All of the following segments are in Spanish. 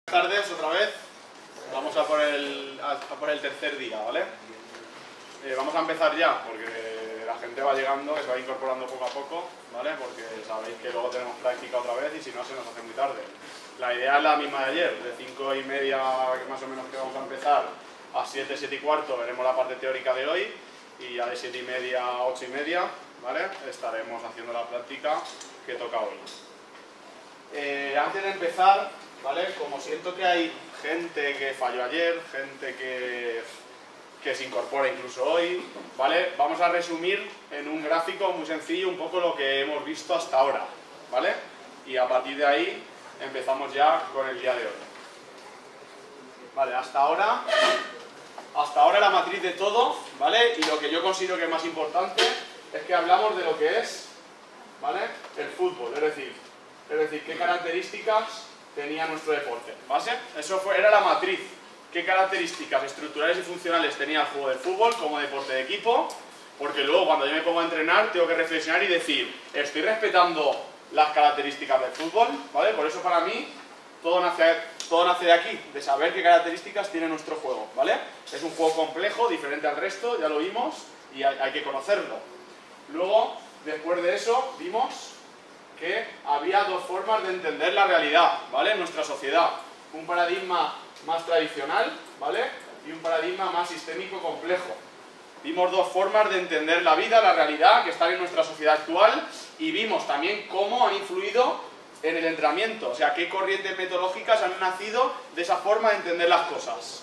Buenas tardes otra vez. Vamos a por el tercer día, ¿vale? Vamos a empezar ya, porque la gente va llegando, que se va incorporando poco a poco, ¿vale? Porque sabéis que luego tenemos práctica otra vez y si no se nos hace muy tarde. La idea es la misma de ayer, de 5:30 más o menos que vamos a empezar, a 7, 7 y cuarto veremos la parte teórica de hoy y ya de 7:30 a 8:30, ¿vale? Estaremos haciendo la práctica que toca hoy. Antes de empezar, ¿vale? Como siento que hay gente que falló ayer, gente que se incorpora incluso hoy, ¿vale? Vamos a resumir en un gráfico muy sencillo un poco lo que hemos visto hasta ahora, ¿vale? Y a partir de ahí empezamos ya con el día de hoy. Vale, hasta ahora la matriz de todo, ¿vale? Y lo que yo considero que es más importante es que hablamos de lo que es, ¿vale? El fútbol, es decir, qué características tenía nuestro deporte, ¿vale? Era la matriz. ¿Qué características estructurales y funcionales tenía el juego del fútbol como deporte de equipo? Porque luego cuando yo me pongo a entrenar tengo que reflexionar y decir, ¿estoy respetando las características del fútbol? ¿Vale? Por eso para mí todo nace de aquí, de saber qué características tiene nuestro juego, ¿vale? Es un juego complejo, diferente al resto, ya lo vimos, y hay que conocerlo. Luego, después de eso, vimos que había dos formas de entender la realidad, ¿vale? En nuestra sociedad. Un paradigma más tradicional, ¿vale? Y un paradigma más sistémico complejo. Vimos dos formas de entender la vida, la realidad, que están en nuestra sociedad actual, y vimos también cómo han influido en el entrenamiento, o sea, qué corrientes metodológicas han nacido de esa forma de entender las cosas.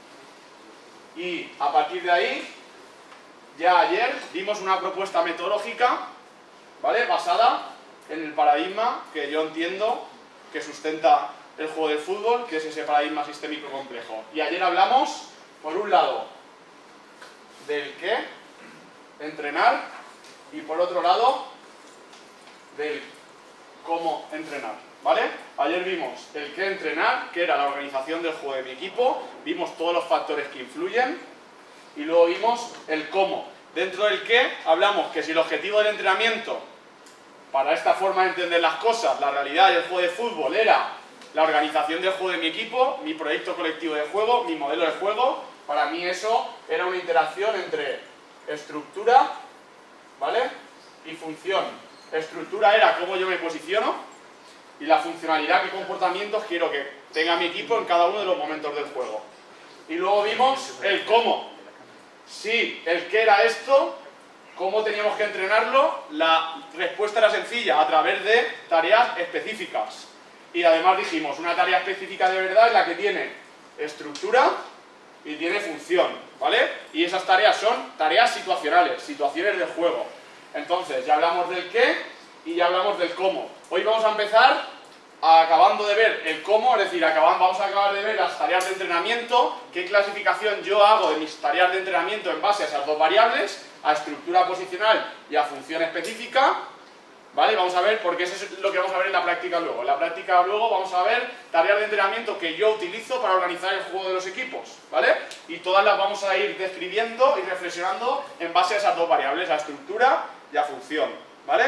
Y a partir de ahí, ya ayer vimos una propuesta metodológica, ¿vale? Basada en el paradigma que yo entiendo que sustenta el juego de fútbol, que es ese paradigma sistémico complejo. Y ayer hablamos, por un lado, del qué, entrenar, y por otro lado, del cómo entrenar, ¿vale? Ayer vimos el qué entrenar, que era la organización del juego de mi equipo, vimos todos los factores que influyen, y luego vimos el cómo. Dentro del qué, hablamos que si el objetivo del entrenamiento, para esta forma de entender las cosas, la realidad del juego de fútbol era la organización del juego de mi equipo, mi proyecto colectivo de juego, mi modelo de juego, para mí eso era una interacción entre estructura, ¿vale? Y función. Estructura era cómo yo me posiciono y la funcionalidad, qué comportamientos quiero que tenga mi equipo en cada uno de los momentos del juego. Y luego vimos el cómo. Si el qué era esto, ¿cómo teníamos que entrenarlo? La respuesta era sencilla, a través de tareas específicas. Y además dijimos, una tarea específica de verdad es la que tiene estructura y tiene función, ¿vale? Y esas tareas son tareas situacionales, situaciones del juego. Entonces, ya hablamos del qué y ya hablamos del cómo. Hoy vamos a empezar acabando de ver el cómo, es decir, vamos a acabar de ver las tareas de entrenamiento, qué clasificación yo hago de mis tareas de entrenamiento en base a esas dos variables, a estructura posicional y a función específica, ¿vale? Vamos a ver, porque eso es lo que vamos a ver en la práctica luego. En la práctica luego vamos a ver tareas de entrenamiento que yo utilizo para organizar el juego de los equipos, ¿vale? Y todas las vamos a ir describiendo y reflexionando en base a esas dos variables, a estructura y a función, ¿vale?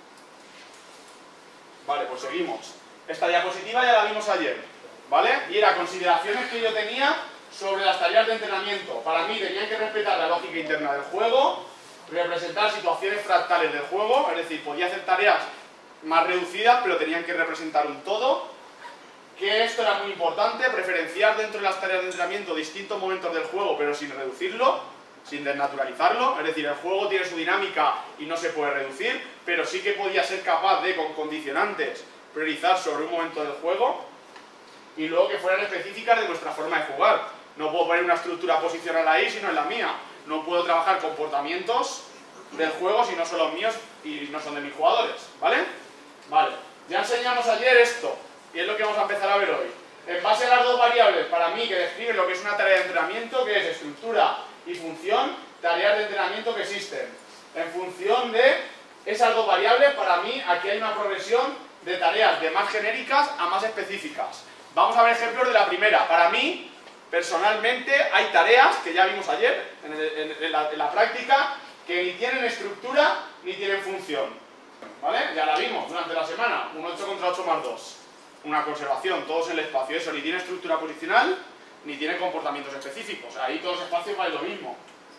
Vale, pues seguimos. Esta diapositiva ya la vimos ayer, ¿vale? Y era consideraciones que yo tenía sobre las tareas de entrenamiento. Para mí tenían que respetar la lógica interna del juego, representar situaciones fractales del juego, es decir, podía hacer tareas más reducidas, pero tenían que representar un todo. Que esto era muy importante, preferenciar dentro de las tareas de entrenamiento distintos momentos del juego, pero sin reducirlo, sin desnaturalizarlo. Es decir, el juego tiene su dinámica y no se puede reducir, pero sí que podía ser capaz de, con condicionantes, priorizar sobre un momento del juego. Y luego que fueran específicas de nuestra forma de jugar. No puedo poner una estructura posicional ahí si no es la mía. No puedo trabajar comportamientos del juego si no son los míos y no son de mis jugadores, ¿vale? Vale, ya enseñamos ayer esto, y es lo que vamos a empezar a ver hoy. En base a las dos variables, para mí, que describen lo que es una tarea de entrenamiento, que es estructura y función, tareas de entrenamiento que existen. En función de esas dos variables, para mí, aquí hay una progresión de tareas de más genéricas a más específicas. Vamos a ver ejemplos de la primera. Para mí, personalmente, hay tareas que ya vimos ayer en la práctica que ni tienen estructura ni tienen función, ¿vale? Ya la vimos durante la semana, un 8 contra 8 más 2. una conservación, todos en el espacio. Eso ni tiene estructura posicional, ni tiene comportamientos específicos. Ahí todos los espacios valen lo mismo.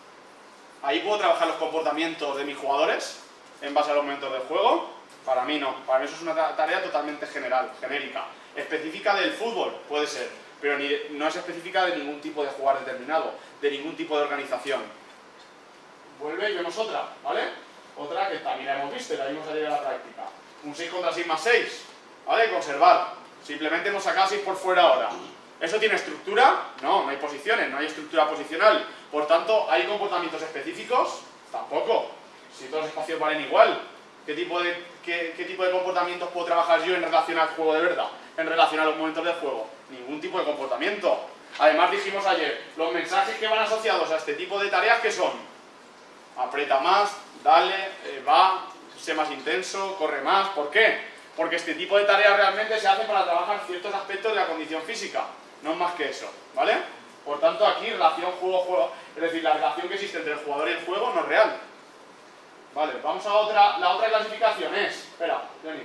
Ahí puedo trabajar los comportamientos de mis jugadores en base a los momentos del juego. Para mí no. Para mí eso es una tarea totalmente general, genérica. Específica del fútbol, puede ser, pero no es específica de ningún tipo de jugar determinado, de ningún tipo de organización. Vuelve y vemos otra, ¿vale? Otra que también la hemos visto y la vimos ayer en la práctica. Un 6 contra 6 más 6, ¿vale? Conservar. Simplemente hemos sacado 6 por fuera ahora. ¿Eso tiene estructura? No, no hay posiciones, no hay estructura posicional. Por tanto, ¿hay comportamientos específicos? Tampoco. Si todos los espacios valen igual. ¿Qué tipo de comportamientos puedo trabajar yo en relación al juego de verdad? En relación a los momentos del juego. Ningún tipo de comportamiento. Además dijimos ayer, los mensajes que van asociados a este tipo de tareas, ¿qué son? Aprieta más, dale, va, sé más intenso, corre más. ¿Por qué? Porque este tipo de tareas realmente se hacen para trabajar ciertos aspectos de la condición física. No es más que eso, ¿vale? Por tanto, aquí relación juego-juego, es decir, la relación que existe entre el jugador y el juego no es real. Vale, vamos a la otra clasificación es, espera, Johnny,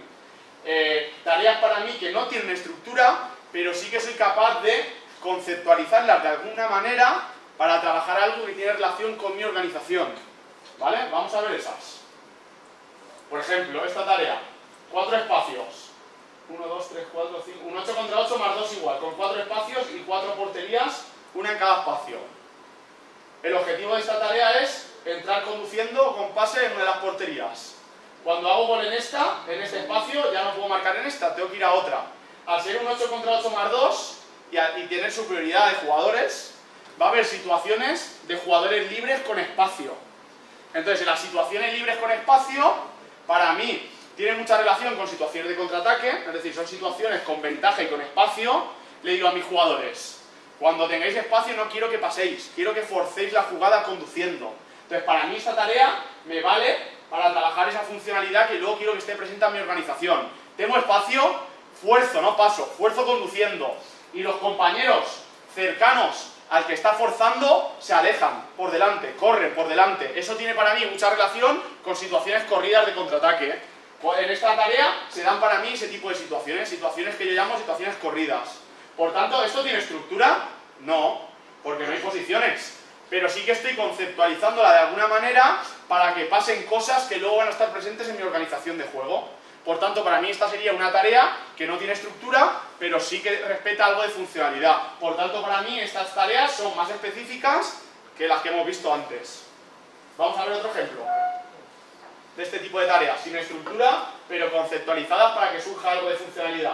tareas para mí que no tienen estructura, pero sí que soy capaz de conceptualizarlas de alguna manera para trabajar algo que tiene relación con mi organización. ¿Vale? Vamos a ver esas. Por ejemplo, esta tarea, 4 espacios. 1, 2, 3, 4, 5, un 8 contra 8 más 2 igual, con 4 espacios y 4 porterías, una en cada espacio. El objetivo de esta tarea es entrar conduciendo con pase en una de las porterías. Cuando hago gol en este espacio, ya no puedo marcar en esta, tengo que ir a otra. Al ser un 8 contra 8 más 2 y tener superioridad de jugadores, va a haber situaciones de jugadores libres con espacio. Entonces, en las situaciones libres con espacio, para mí, tiene mucha relación con situaciones de contraataque, es decir, son situaciones con ventaja y con espacio. Le digo a mis jugadores, cuando tengáis espacio no quiero que paséis, quiero que forcéis la jugada conduciendo. Entonces, para mí esta tarea me vale para trabajar esa funcionalidad que luego quiero que esté presente en mi organización. Tengo espacio, fuerzo, no paso, fuerzo conduciendo. Y los compañeros cercanos al que está forzando se alejan por delante, corren por delante. Eso tiene para mí mucha relación con situaciones corridas de contraataque. En esta tarea se dan para mí ese tipo de situaciones, situaciones que yo llamo situaciones corridas. Por tanto, ¿esto tiene estructura? No, porque no hay posiciones. Pero sí que estoy conceptualizándola de alguna manera para que pasen cosas que luego van a estar presentes en mi organización de juego. Por tanto, para mí esta sería una tarea que no tiene estructura, pero sí que respeta algo de funcionalidad. Por tanto, para mí estas tareas son más específicas que las que hemos visto antes. Vamos a ver otro ejemplo de este tipo de tareas, sin estructura, pero conceptualizadas para que surja algo de funcionalidad.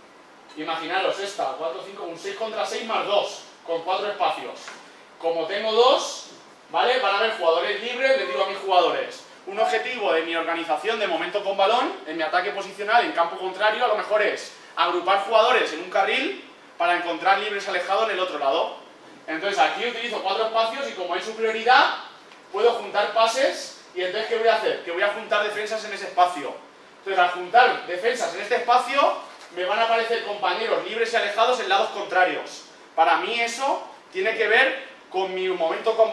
Imaginaros esta, 4, 5, un 6 contra 6 más 2, con 4 espacios. Como tengo 2, ¿vale? Van a haber jugadores libres, les digo a mis jugadores, un objetivo de mi organización de momento con balón, en mi ataque posicional en campo contrario, a lo mejor es agrupar jugadores en un carril para encontrar libres alejados en el otro lado. Entonces aquí utilizo 4 espacios y como hay superioridad, puedo juntar pases y entonces ¿qué voy a hacer? Que voy a juntar defensas en ese espacio. Entonces al juntar defensas en este espacio, me van a aparecer compañeros libres y alejados en lados contrarios. Para mí eso tiene que ver con mi momento con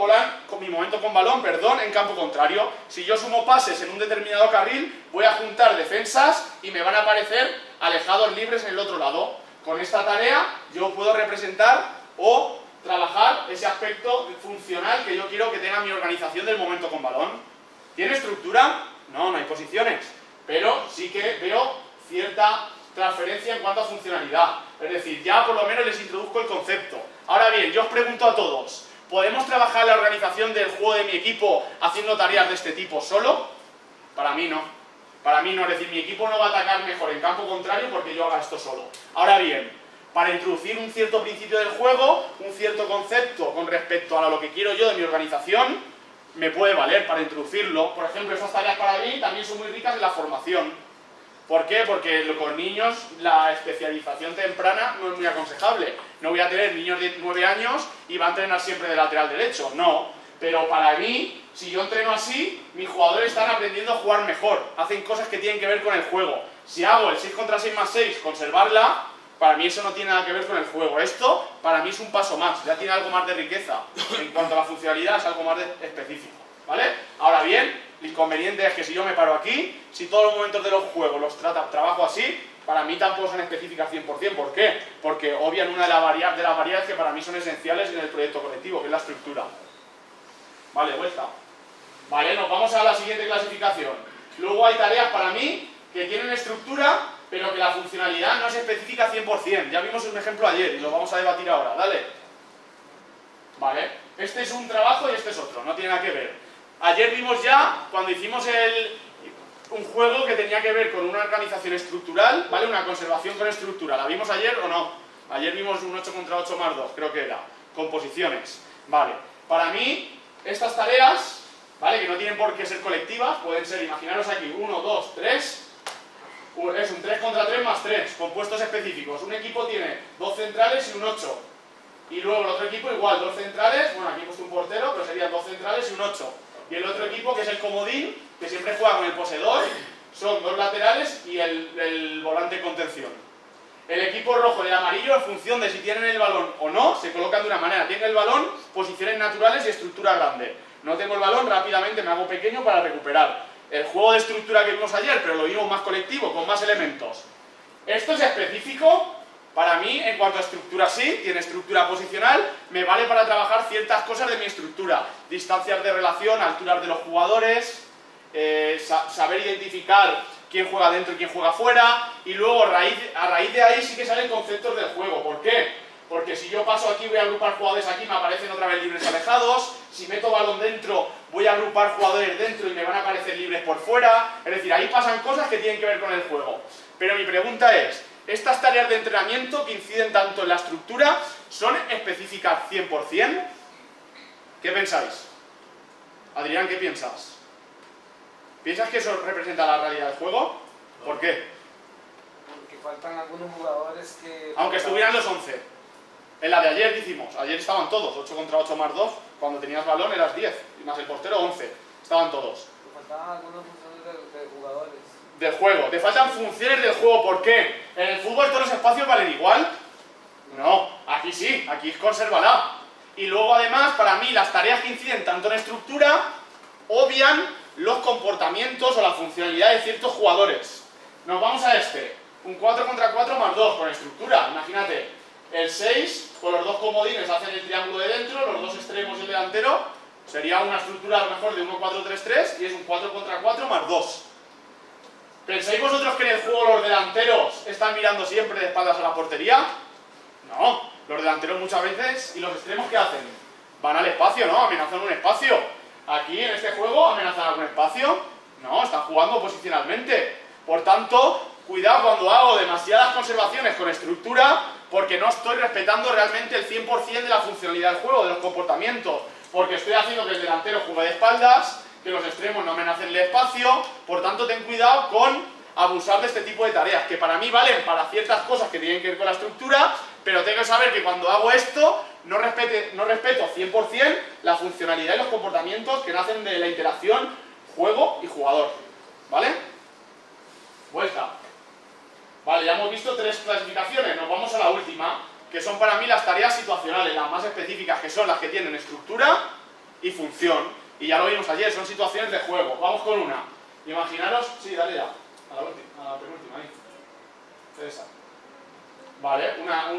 balón, en campo contrario. Si yo sumo pases en un determinado carril, voy a juntar defensas y me van a aparecer alejados libres en el otro lado. Con esta tarea yo puedo representar o trabajar ese aspecto funcional que yo quiero que tenga mi organización del momento con balón. ¿Tiene estructura? No, no hay posiciones, pero sí que veo cierta transferencia en cuanto a funcionalidad. Es decir, ya por lo menos les introduzco el concepto. Ahora bien, yo os pregunto a todos, ¿podemos trabajar la organización del juego de mi equipo haciendo tareas de este tipo solo? Para mí no. Para mí no, es decir, mi equipo no va a atacar mejor en campo contrario porque yo haga esto solo. Ahora bien, para introducir un cierto principio del juego, un cierto concepto con respecto a lo que quiero yo de mi organización, me puede valer para introducirlo. Por ejemplo, esas tareas para mí también son muy ricas en la formación. ¿Por qué? Porque con niños la especialización temprana no es muy aconsejable. No voy a tener niños de 9 años y va a entrenar siempre de lateral derecho, no. Pero para mí, si yo entreno así, mis jugadores están aprendiendo a jugar mejor. Hacen cosas que tienen que ver con el juego. Si hago el 6 contra 6 más 6, conservarla, para mí eso no tiene nada que ver con el juego. Esto, para mí es un paso más, ya tiene algo más de riqueza. En cuanto a la funcionalidad, es algo más específico, ¿vale? Ahora bien, el inconveniente es que si yo me paro aquí, si todos los momentos de los juegos los trabajo así, para mí tampoco son específicas 100%. ¿Por qué? Porque obvian una de las variables que para mí son esenciales en el proyecto colectivo, que es la estructura. Vale, vuelta. Vale, nos vamos a la siguiente clasificación. Luego hay tareas para mí que tienen estructura, pero que la funcionalidad no es específica 100%. Ya vimos un ejemplo ayer y lo vamos a debatir ahora. Dale. Vale, este es un trabajo y este es otro, no tiene nada que ver. Ayer vimos ya, cuando hicimos un juego que tenía que ver con una organización estructural, ¿vale? Una conservación con estructura. ¿La vimos ayer o no? Ayer vimos un 8 contra 8 más 2, creo que era. Composiciones. Vale. Para mí, estas tareas, ¿vale? Que no tienen por qué ser colectivas, pueden ser, imaginaros aquí, 1, 2, 3. Es un 3 contra 3 más 3, compuestos específicos. Un equipo tiene 2 centrales y un 8. Y luego el otro equipo igual, 2 centrales, bueno, aquí he puesto un portero, pero serían 2 centrales y un 8. Y el otro equipo, que es el comodín, que siempre juega con el poseedor, son 2 laterales y el volante contención. El equipo rojo y el amarillo, en función de si tienen el balón o no, se colocan de una manera. Tienen el balón, posiciones naturales y estructura grande. No tengo el balón, rápidamente me hago pequeño para recuperar. El juego de estructura que vimos ayer, pero lo vimos más colectivo, con más elementos. Esto es específico. Para mí, en cuanto a estructura sí, tiene estructura posicional, me vale para trabajar ciertas cosas de mi estructura. Distancias de relación, alturas de los jugadores, saber identificar quién juega dentro y quién juega fuera, y luego a raíz de ahí sí que salen conceptos del juego. ¿Por qué? Porque si yo paso aquí, voy a agrupar jugadores aquí, me aparecen otra vez libres alejados. Si meto balón dentro, voy a agrupar jugadores dentro y me van a aparecer libres por fuera. Es decir, ahí pasan cosas que tienen que ver con el juego. Pero mi pregunta es, ¿estas tareas de entrenamiento que inciden tanto en la estructura son específicas 100%? ¿Qué pensáis? Adrián, ¿qué piensas? ¿Piensas que eso representa la realidad del juego? ¿Por qué? Porque faltan algunos jugadores que... Aunque estuvieran los 11. En la de ayer hicimos, ayer estaban todos, 8 contra 8 más 2, cuando tenías balón eras 10, y más el portero 11, estaban todos. Faltaban algunas funciones de jugadores. Del juego, te faltan funciones del juego, ¿por qué? ¿En el fútbol todos los espacios valen igual? No, aquí sí, aquí consérvala. Y luego además, para mí, las tareas que inciden tanto en estructura, obvian los comportamientos o la funcionalidad de ciertos jugadores. Nos vamos a un 4 contra 4 más 2, con estructura, imagínate. El 6, con los 2 comodines hacen el triángulo de dentro, los 2 extremos y el delantero, sería una estructura a lo mejor de 1-4-3-3 y es un 4 contra 4 más 2. ¿Pensáis vosotros que en el juego los delanteros están mirando siempre de espaldas a la portería? No, los delanteros muchas veces, ¿y los extremos qué hacen? Van al espacio, ¿no? Amenazan un espacio. Aquí en este juego amenazan algún espacio. No, están jugando posicionalmente. Por tanto, cuidado cuando hago demasiadas conservaciones con estructura, porque no estoy respetando realmente el 100% de la funcionalidad del juego, de los comportamientos, porque estoy haciendo que el delantero juegue de espaldas, que los extremos no amenacen el espacio. Por tanto, ten cuidado con abusar de este tipo de tareas, que para mí valen para ciertas cosas que tienen que ver con la estructura, pero tengo que saber que cuando hago esto no respeto 100% la funcionalidad y los comportamientos que nacen de la interacción juego y jugador. ¿Vale? Vuelta. Vale, ya hemos visto 3 clasificaciones, nos vamos a la última, que son para mí las tareas situacionales, las más específicas, que son las que tienen estructura y función. Y ya lo vimos ayer, son situaciones de juego. Vamos con una. Imaginaros... Sí, dale ya. A la penúltima, ahí. Esa. Vale,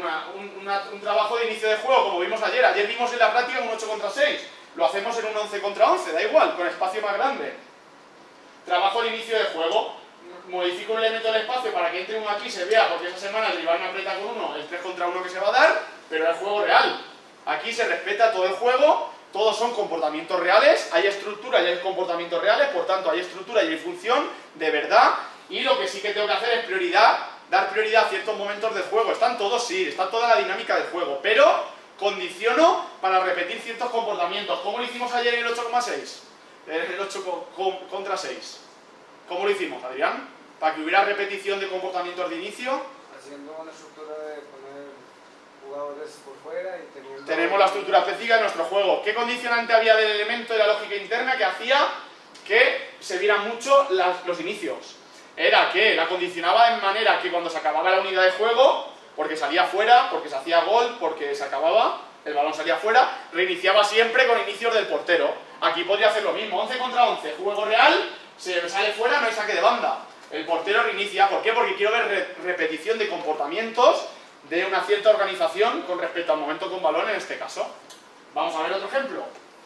un trabajo de inicio de juego, como vimos ayer. Ayer vimos en la práctica un 8 contra 6. Lo hacemos en un 11 contra 11, da igual, con espacio más grande. Trabajo de inicio de juego. Modifico un elemento del espacio para que entre uno aquí y se vea, porque esa semana el rival me aprieta con uno, el 3 contra 1 que se va a dar, pero es juego real. Aquí se respeta todo el juego, todos son comportamientos reales, hay estructura y hay comportamientos reales, por tanto hay estructura y hay función de verdad, y lo que sí que tengo que hacer es dar prioridad a ciertos momentos del juego. Están todos, sí, está toda la dinámica del juego, pero condiciono para repetir ciertos comportamientos. ¿Cómo lo hicimos ayer en el 8,6? El 8 contra 6. ¿Cómo lo hicimos, Adrián? Para que hubiera repetición de comportamientos de inicio. Haciendo una estructura de poner jugadores por fuera y teniendo... Tenemos la estructura específica de nuestro juego. ¿Qué condicionante había del elemento de la lógica interna que hacía que se vieran mucho los inicios? Era que la condicionaba en manera que cuando se acababa la unidad de juego, porque salía fuera, porque se hacía gol, porque se acababa, el balón salía fuera, reiniciaba siempre con inicios del portero. Aquí podría hacer lo mismo, 11 contra 11, juego real, se sale fuera, no hay saque de banda. El portero primicia. ¿Por qué? Porque quiero ver repetición de comportamientos de una cierta organización con respecto al momento con balón en este caso. Vamos a ver otro ejemplo.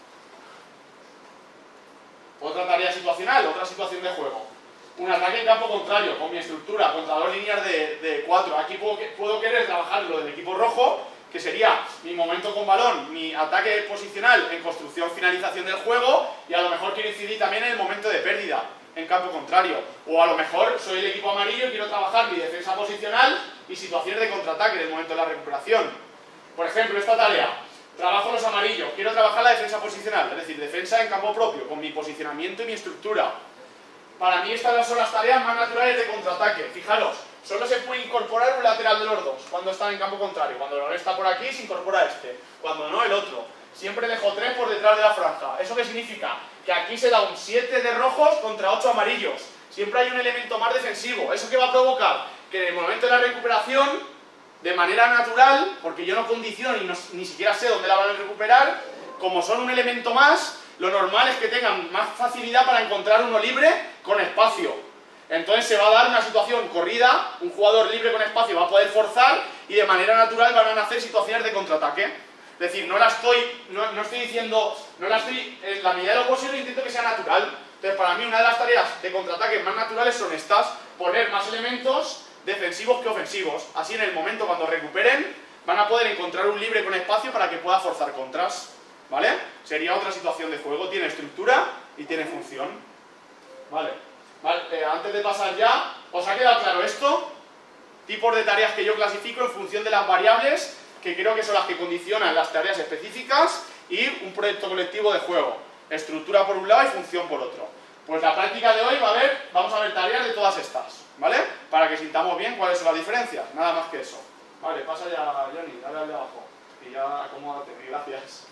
Otra tarea situacional, otra situación de juego. Un ataque en campo contrario, con mi estructura, contra dos líneas de 4. Aquí puedo querer trabajar lo del equipo rojo, que sería mi momento con balón, mi ataque posicional en construcción, finalización del juego, y a lo mejor quiero incidir también en el momento de pérdida, en campo contrario. O a lo mejor soy el equipo amarillo y quiero trabajar mi defensa posicional y situaciones de contraataque en el momento de la recuperación. Por ejemplo, esta tarea, trabajo los amarillos, quiero trabajar la defensa posicional, es decir, defensa en campo propio, con mi posicionamiento y mi estructura. Para mí estas son las tareas más naturales de contraataque. Fijaros, solo se puede incorporar un lateral de los dos cuando están en campo contrario. Cuando el balón está por aquí, se incorpora este. Cuando no, el otro. Siempre dejo 3 por detrás de la franja. ¿Eso qué significa? Que aquí se da un 7 de rojos contra 8 amarillos. Siempre hay un elemento más defensivo. ¿Eso qué va a provocar? Que en el momento de la recuperación, de manera natural, porque yo no condiciono y ni siquiera sé dónde la van a recuperar, como son un elemento más, lo normal es que tengan más facilidad para encontrar uno libre con espacio. Entonces se va a dar una situación corrida, un jugador libre con espacio va a poder forzar y de manera natural van a nacer situaciones de contraataque. Es decir, no estoy diciendo, en la medida de lo posible intento que sea natural. Entonces para mí una de las tareas de contraataque más naturales son estas, poner más elementos defensivos que ofensivos. Así en el momento cuando recuperen van a poder encontrar un libre con espacio para que pueda forzar contras. ¿Vale? Sería otra situación de juego, tiene estructura y tiene función. Vale. Antes de pasar ya, ¿os ha quedado claro esto? Tipos de tareas que yo clasifico en función de las variables que creo que son las que condicionan las tareas específicas y un proyecto colectivo de juego. Estructura por un lado y función por otro. Pues la práctica de hoy vamos a ver tareas de todas estas, ¿vale? Para que sintamos bien cuáles son las diferencias, nada más que eso. Vale, pasa ya, Johnny, dale al de abajo y ya acomódate, gracias.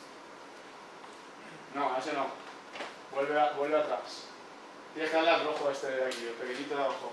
No, ese no. Vuelve atrás. Tienes que darle al rojo este de aquí, el pequeñito de abajo.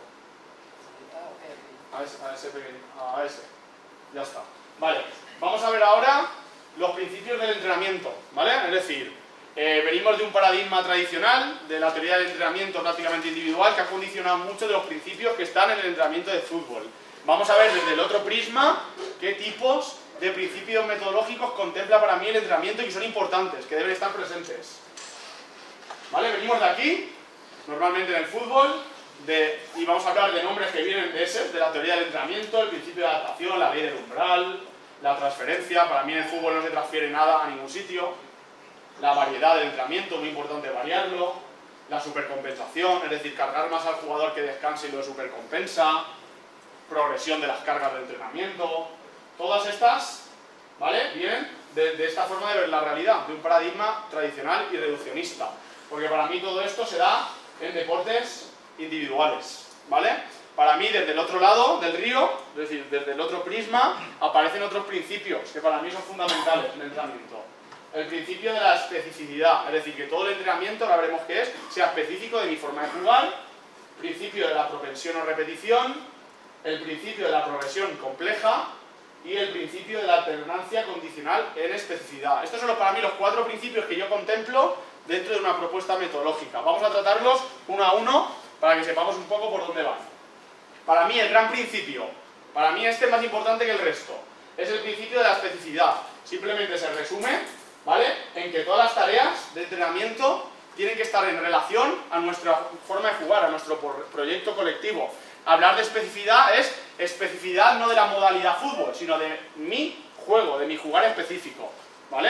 A ese pequeño. A ese. Ya está. Vale. Vamos a ver ahora los principios del entrenamiento, ¿vale? Es decir, venimos de un paradigma tradicional, de la teoría del entrenamiento prácticamente individual, que ha condicionado muchos de los principios que están en el entrenamiento de fútbol. Vamos a ver desde el otro prisma qué tipos de principios metodológicos contempla para mí el entrenamiento y que son importantes, que deben estar presentes. ¿Vale? Venimos de aquí, normalmente en el fútbol, y vamos a hablar de nombres que vienen de ese, de la teoría del entrenamiento, el principio de adaptación, la ley del umbral, la transferencia. Para mí en el fútbol no se transfiere nada a ningún sitio. La variedad del entrenamiento, muy importante variarlo. La supercompensación, es decir, cargar más al jugador que descanse y lo supercompensa. Progresión de las cargas de entrenamiento. Todas estas, ¿vale?, vienen de esta forma de ver la realidad, de un paradigma tradicional y reduccionista. Porque para mí todo esto se da en deportes individuales, ¿vale? Para mí, desde el otro lado del río, es decir, desde el otro prisma, aparecen otros principios que para mí son fundamentales en el entrenamiento. El principio de la especificidad, es decir, que todo el entrenamiento, ahora veremos qué es, sea específico de mi forma de jugar. Principio de la propensión o repetición. El principio de la progresión compleja. Y el principio de la alternancia condicional en especificidad. Estos son para mí los 4 principios que yo contemplo dentro de una propuesta metodológica. Vamos a tratarlos uno a uno para que sepamos un poco por dónde van. Para mí el gran principio, para mí este es más importante que el resto, es el principio de la especificidad. Simplemente se resume, ¿vale?, en que todas las tareas de entrenamiento tienen que estar en relación a nuestra forma de jugar, a nuestro proyecto colectivo. Hablar de especificidad es especificidad no de la modalidad fútbol, sino de mi juego, de mi jugar específico, ¿vale?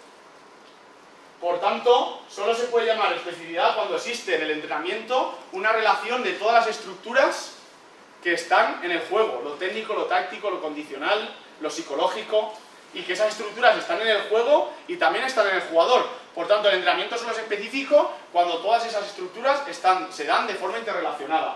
Por tanto, solo se puede llamar especificidad cuando existe en el entrenamiento una relación de todas las estructuras que están en el juego, lo técnico, lo táctico, lo condicional, lo psicológico, y que esas estructuras están en el juego y también están en el jugador. Por tanto, el entrenamiento solo es específico cuando todas esas estructuras se dan de forma interrelacionada.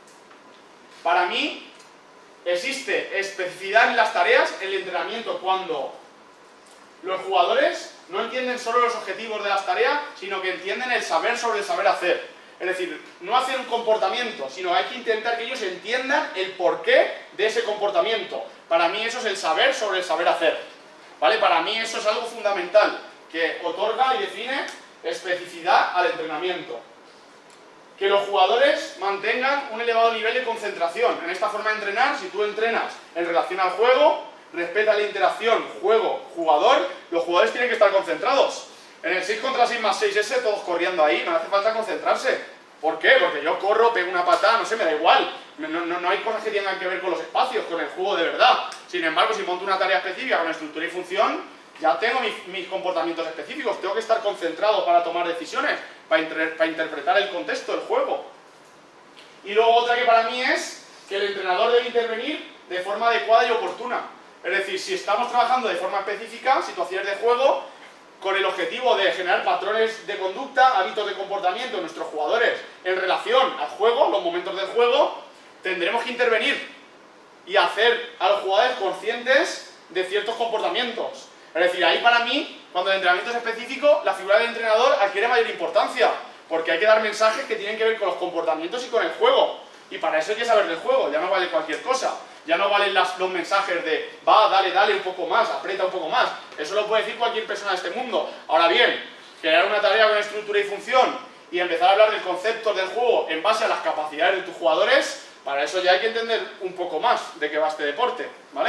Para mí, existe especificidad en las tareas, en el entrenamiento, cuando los jugadores no entienden solo los objetivos de las tareas, sino que entienden el saber sobre el saber hacer. Es decir, no hacer un comportamiento, sino hay que intentar que ellos entiendan el porqué de ese comportamiento. Para mí eso es el saber sobre el saber hacer, ¿vale? Para mí eso es algo fundamental, que otorga y define especificidad al entrenamiento. que los jugadores mantengan un elevado nivel de concentración. En esta forma de entrenar, si tú entrenas en relación al juego, respeta la interacción juego-jugador, los jugadores tienen que estar concentrados. En el 6 contra 6 más 6S, todos corriendo ahí, no hace falta concentrarse. ¿Por qué? Porque yo corro, pego una patada, no sé, me da igual. No hay cosas que tengan que ver con los espacios, con el juego de verdad. Sin embargo, si monto una tarea específica con estructura y función, ya tengo mis comportamientos específicos. Tengo que estar concentrado para tomar decisiones, para interpretar el contexto del juego. Y luego otra que para mí es que el entrenador debe intervenir de forma adecuada y oportuna. Es decir, si estamos trabajando de forma específica, situaciones de juego, con el objetivo de generar patrones de conducta, hábitos de comportamiento de nuestros jugadores en relación al juego, los momentos del juego, tendremos que intervenir y hacer a los jugadores conscientes de ciertos comportamientos. Es decir, ahí para mí, cuando el entrenamiento es específico, la figura del entrenador adquiere mayor importancia, porque hay que dar mensajes que tienen que ver con los comportamientos y con el juego. Y para eso hay que saber del juego, ya no vale cualquier cosa. Ya no valen los mensajes de va, dale un poco más, aprieta un poco más. Eso lo puede decir cualquier persona de este mundo. Ahora bien, crear una tarea con estructura y función y empezar a hablar del concepto del juego en base a las capacidades de tus jugadores, para eso ya hay que entender un poco más de qué va este deporte, ¿vale?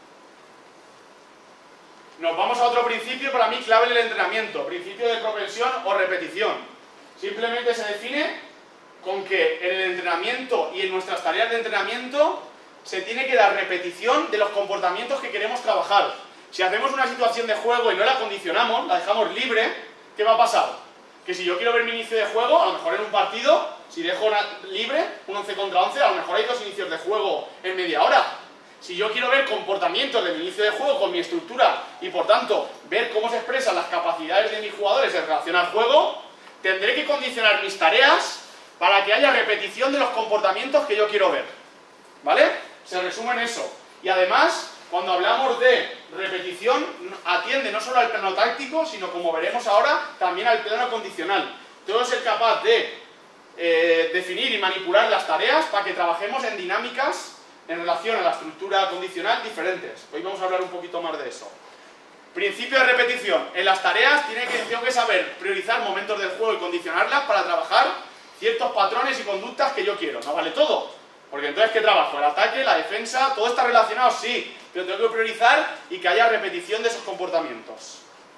Nos vamos a otro principio para mí clave en el entrenamiento, principio de propensión o repetición. Simplemente se define con que en el entrenamiento y en nuestras tareas de entrenamiento se tiene que dar repetición de los comportamientos que queremos trabajar. Si hacemos una situación de juego y no la condicionamos, la dejamos libre, ¿qué va a pasar? Que si yo quiero ver mi inicio de juego, a lo mejor en un partido, si dejo libre, un 11 contra 11, a lo mejor hay 2 inicios de juego en media hora. Si yo quiero ver comportamientos de mi inicio de juego con mi estructura y por tanto ver cómo se expresan las capacidades de mis jugadores en relación al juego, tendré que condicionar mis tareas para que haya repetición de los comportamientos que yo quiero ver. ¿Vale? Se resume en eso. Y además, cuando hablamos de repetición, atiende no solo al plano táctico, sino como veremos ahora, también al plano condicional. Tengo que ser capaz de definir y manipular las tareas para que trabajemos en dinámicas en relación a la estructura condicional diferentes. Hoy vamos a hablar un poquito más de eso. Principio de repetición. En las tareas tengo que saber priorizar momentos del juego y condicionarlas para trabajar ciertos patrones y conductas que yo quiero. No vale todo. Porque entonces, ¿qué trabajo? El ataque, la defensa, todo está relacionado, sí, pero tengo que priorizar y que haya repetición de esos comportamientos.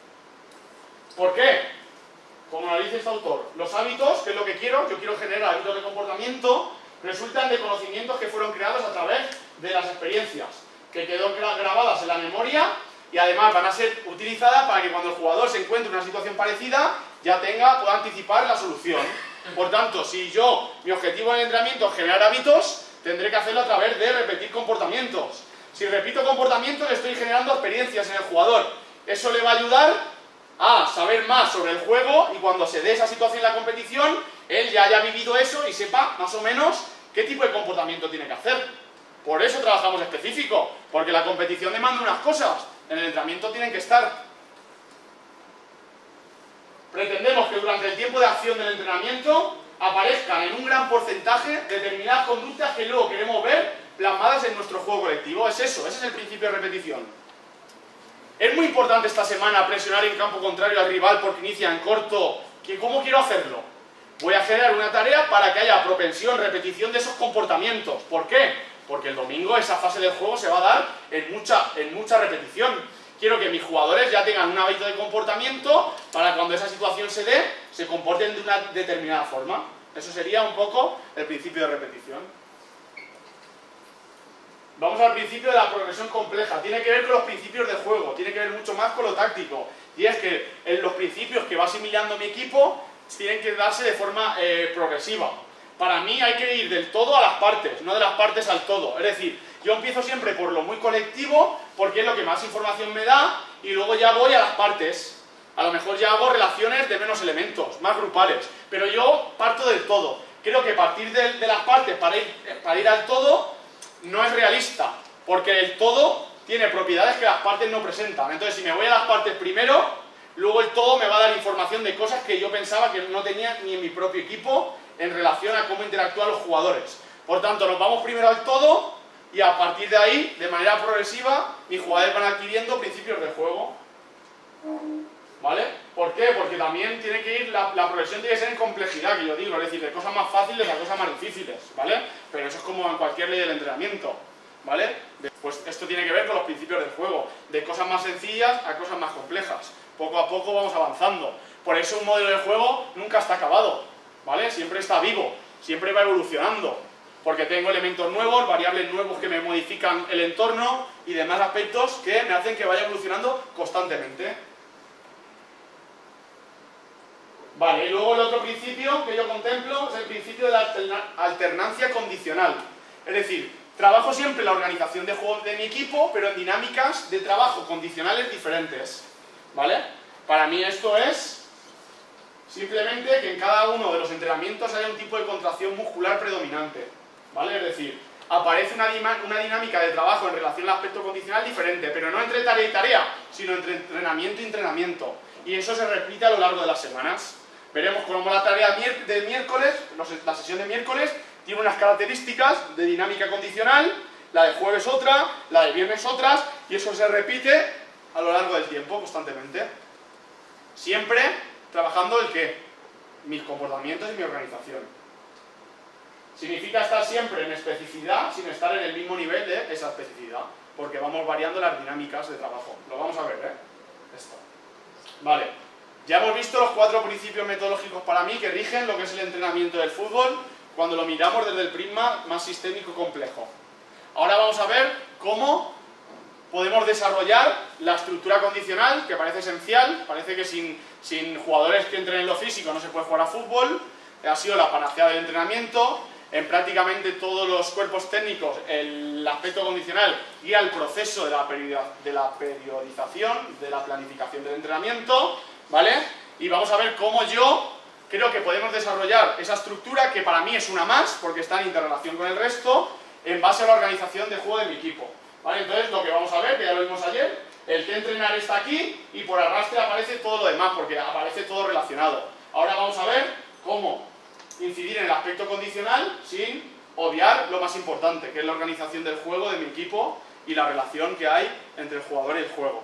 ¿Por qué? Como lo dice este autor, los hábitos, que es lo que quiero, yo quiero generar hábitos de comportamiento, resultan de conocimientos que fueron creados a través de las experiencias, que quedan grabadas en la memoria y además van a ser utilizadas para que cuando el jugador se encuentre en una situación parecida, ya pueda anticipar la solución. Por tanto, si mi objetivo en el entrenamiento es generar hábitos, tendré que hacerlo a través de repetir comportamientos. Si repito comportamientos, le estoy generando experiencias en el jugador. Eso le va a ayudar a saber más sobre el juego y cuando se dé esa situación en la competición, él ya haya vivido eso y sepa más o menos qué tipo de comportamiento tiene que hacer. Por eso trabajamos específico, porque la competición demanda unas cosas, en el entrenamiento tienen que estar. Pretendemos que durante el tiempo de acción del entrenamiento aparezcan en un gran porcentaje determinadas conductas que luego queremos ver plasmadas en nuestro juego colectivo. Es eso, ese es el principio de repetición. Es muy importante esta semana presionar en campo contrario al rival porque inicia en corto. ¿Cómo quiero hacerlo? Voy a generar una tarea para que haya propensión, repetición de esos comportamientos. ¿Por qué? Porque el domingo esa fase del juego se va a dar en mucha repetición. Quiero que mis jugadores ya tengan un hábito de comportamiento para cuando esa situación se dé, se comporten de una determinada forma. Eso sería un poco el principio de repetición. Vamos al principio de la progresión compleja. Tiene que ver con los principios de juego, tiene que ver mucho más con lo táctico. Y es que los principios que va asimilando mi equipo tienen que darse de forma progresiva. Para mí hay que ir del todo a las partes, no de las partes al todo. Es decir, yo empiezo siempre por lo muy colectivo, porque es lo que más información me da, y luego ya voy a las partes. A lo mejor ya hago relaciones de menos elementos, más grupales, pero yo parto del todo. Creo que partir de las partes para ir al todo no es realista, porque el todo tiene propiedades que las partes no presentan. Entonces, si me voy a las partes primero, luego el todo me va a dar información de cosas que yo pensaba que no tenía ni en mi propio equipo en relación a cómo interactúan los jugadores. Por tanto, nos vamos primero al todo y a partir de ahí, de manera progresiva, mis jugadores van adquiriendo principios de juego. ¿vale? ¿Por qué? Porque también tiene que ir, la progresión tiene que ser en complejidad, que yo digo, es decir, de cosas más fáciles a cosas más difíciles, ¿vale? Pero eso es como en cualquier ley del entrenamiento, ¿vale? Pues esto tiene que ver con los principios del juego, de cosas más sencillas a cosas más complejas. Poco a poco vamos avanzando. Por eso un modelo de juego nunca está acabado, ¿vale? Siempre está vivo, siempre va evolucionando, porque tengo elementos nuevos, variables nuevos que me modifican el entorno y demás aspectos que me hacen que vaya evolucionando constantemente. Vale, y luego el otro principio que yo contemplo es el principio de la alternancia condicional. Es decir, trabajo siempre la organización de juegos de mi equipo, pero en dinámicas de trabajo condicionales diferentes, ¿vale? Para mí esto es simplemente que en cada uno de los entrenamientos haya un tipo de contracción muscular predominante, ¿vale? Es decir, aparece una dinámica de trabajo en relación al aspecto condicional diferente, pero no entre tarea y tarea, sino entre entrenamiento y entrenamiento. Y eso se repite a lo largo de las semanas. Veremos cómo la tarea del miércoles, la sesión de miércoles, tiene unas características de dinámica condicional, la de jueves otra, la de viernes otras, y eso se repite a lo largo del tiempo, constantemente. Siempre trabajando el qué, mis comportamientos y mi organización. Significa estar siempre en especificidad sin estar en el mismo nivel de esa especificidad, porque vamos variando las dinámicas de trabajo. Lo vamos a ver, ¿eh? Esto. Vale, ya hemos visto los 4 principios metodológicos para mí que rigen lo que es el entrenamiento del fútbol cuando lo miramos desde el prisma más sistémico complejo. Ahora vamos a ver cómo podemos desarrollar la estructura condicional, que parece esencial, parece que sin jugadores que entren en lo físico no se puede jugar a fútbol, ha sido la panacea del entrenamiento. En prácticamente todos los cuerpos técnicos el aspecto condicional guía el proceso de la periodización, de la planificación del entrenamiento, ¿vale? Y vamos a ver cómo yo creo que podemos desarrollar esa estructura, que para mí es una más, porque está en interrelación con el resto, en base a la organización de juego de mi equipo, ¿vale? Entonces lo que vamos a ver, que ya lo vimos ayer, el que entrenar está aquí y por arrastre aparece todo lo demás, porque aparece todo relacionado. Ahora vamos a ver cómo incidir en el aspecto condicional sin obviar lo más importante, que es la organización del juego de mi equipo y la relación que hay entre el jugador y el juego.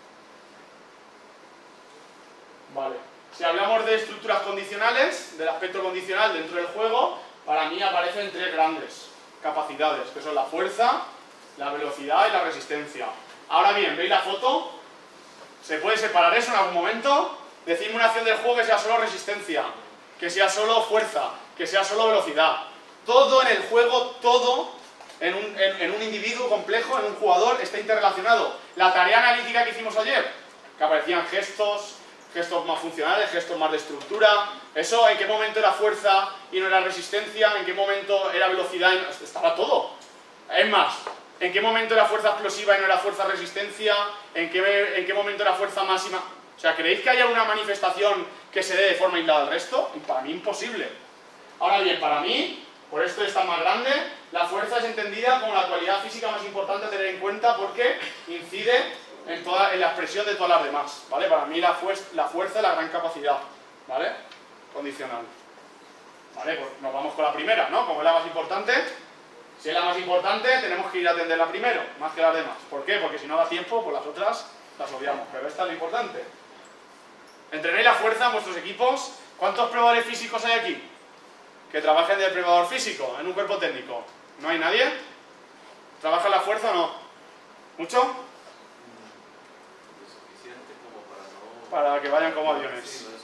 Vale. Si hablamos de estructuras condicionales, del aspecto condicional dentro del juego, para mí aparecen 3 grandes capacidades, que son la fuerza, la velocidad y la resistencia. Ahora bien, ¿veis la foto? ¿Se puede separar eso en algún momento? Decidme una acción del juego que sea solo resistencia, que sea solo fuerza, que sea solo velocidad. Todo en el juego, todo en un individuo complejo, en un jugador, está interrelacionado. La tarea analítica que hicimos ayer, que aparecían gestos más funcionales, gestos más de estructura, eso, ¿en qué momento era fuerza y no era resistencia? ¿En qué momento era velocidad y no? Estaba todo. Es más, ¿en qué momento era fuerza explosiva y no era fuerza resistencia? ¿En qué momento era fuerza máxima? O sea, ¿creéis que haya una manifestación que se dé de forma aislada al resto? Y para mí imposible. Ahora bien, para mí, por esto es tan más grande, la fuerza es entendida como la cualidad física más importante a tener en cuenta porque incide en la expresión de todas las demás, ¿vale? Para mí la fuerza es la gran capacidad, ¿vale? Condicional. ¿Vale? Pues nos vamos con la primera, ¿no? Como es la más importante, si es la más importante tenemos que ir a atenderla primero, más que las demás. ¿Por qué? Porque si no da tiempo, pues las otras las obviamos, pero esta es lo importante. Entrenéis la fuerza en vuestros equipos. ¿Cuántos probadores físicos hay aquí? Que trabajen de probador físico en un cuerpo técnico. ¿No hay nadie? ¿Trabajan la fuerza o no? ¿Mucho? Lo suficiente como para que vayan como aviones. Sí, no es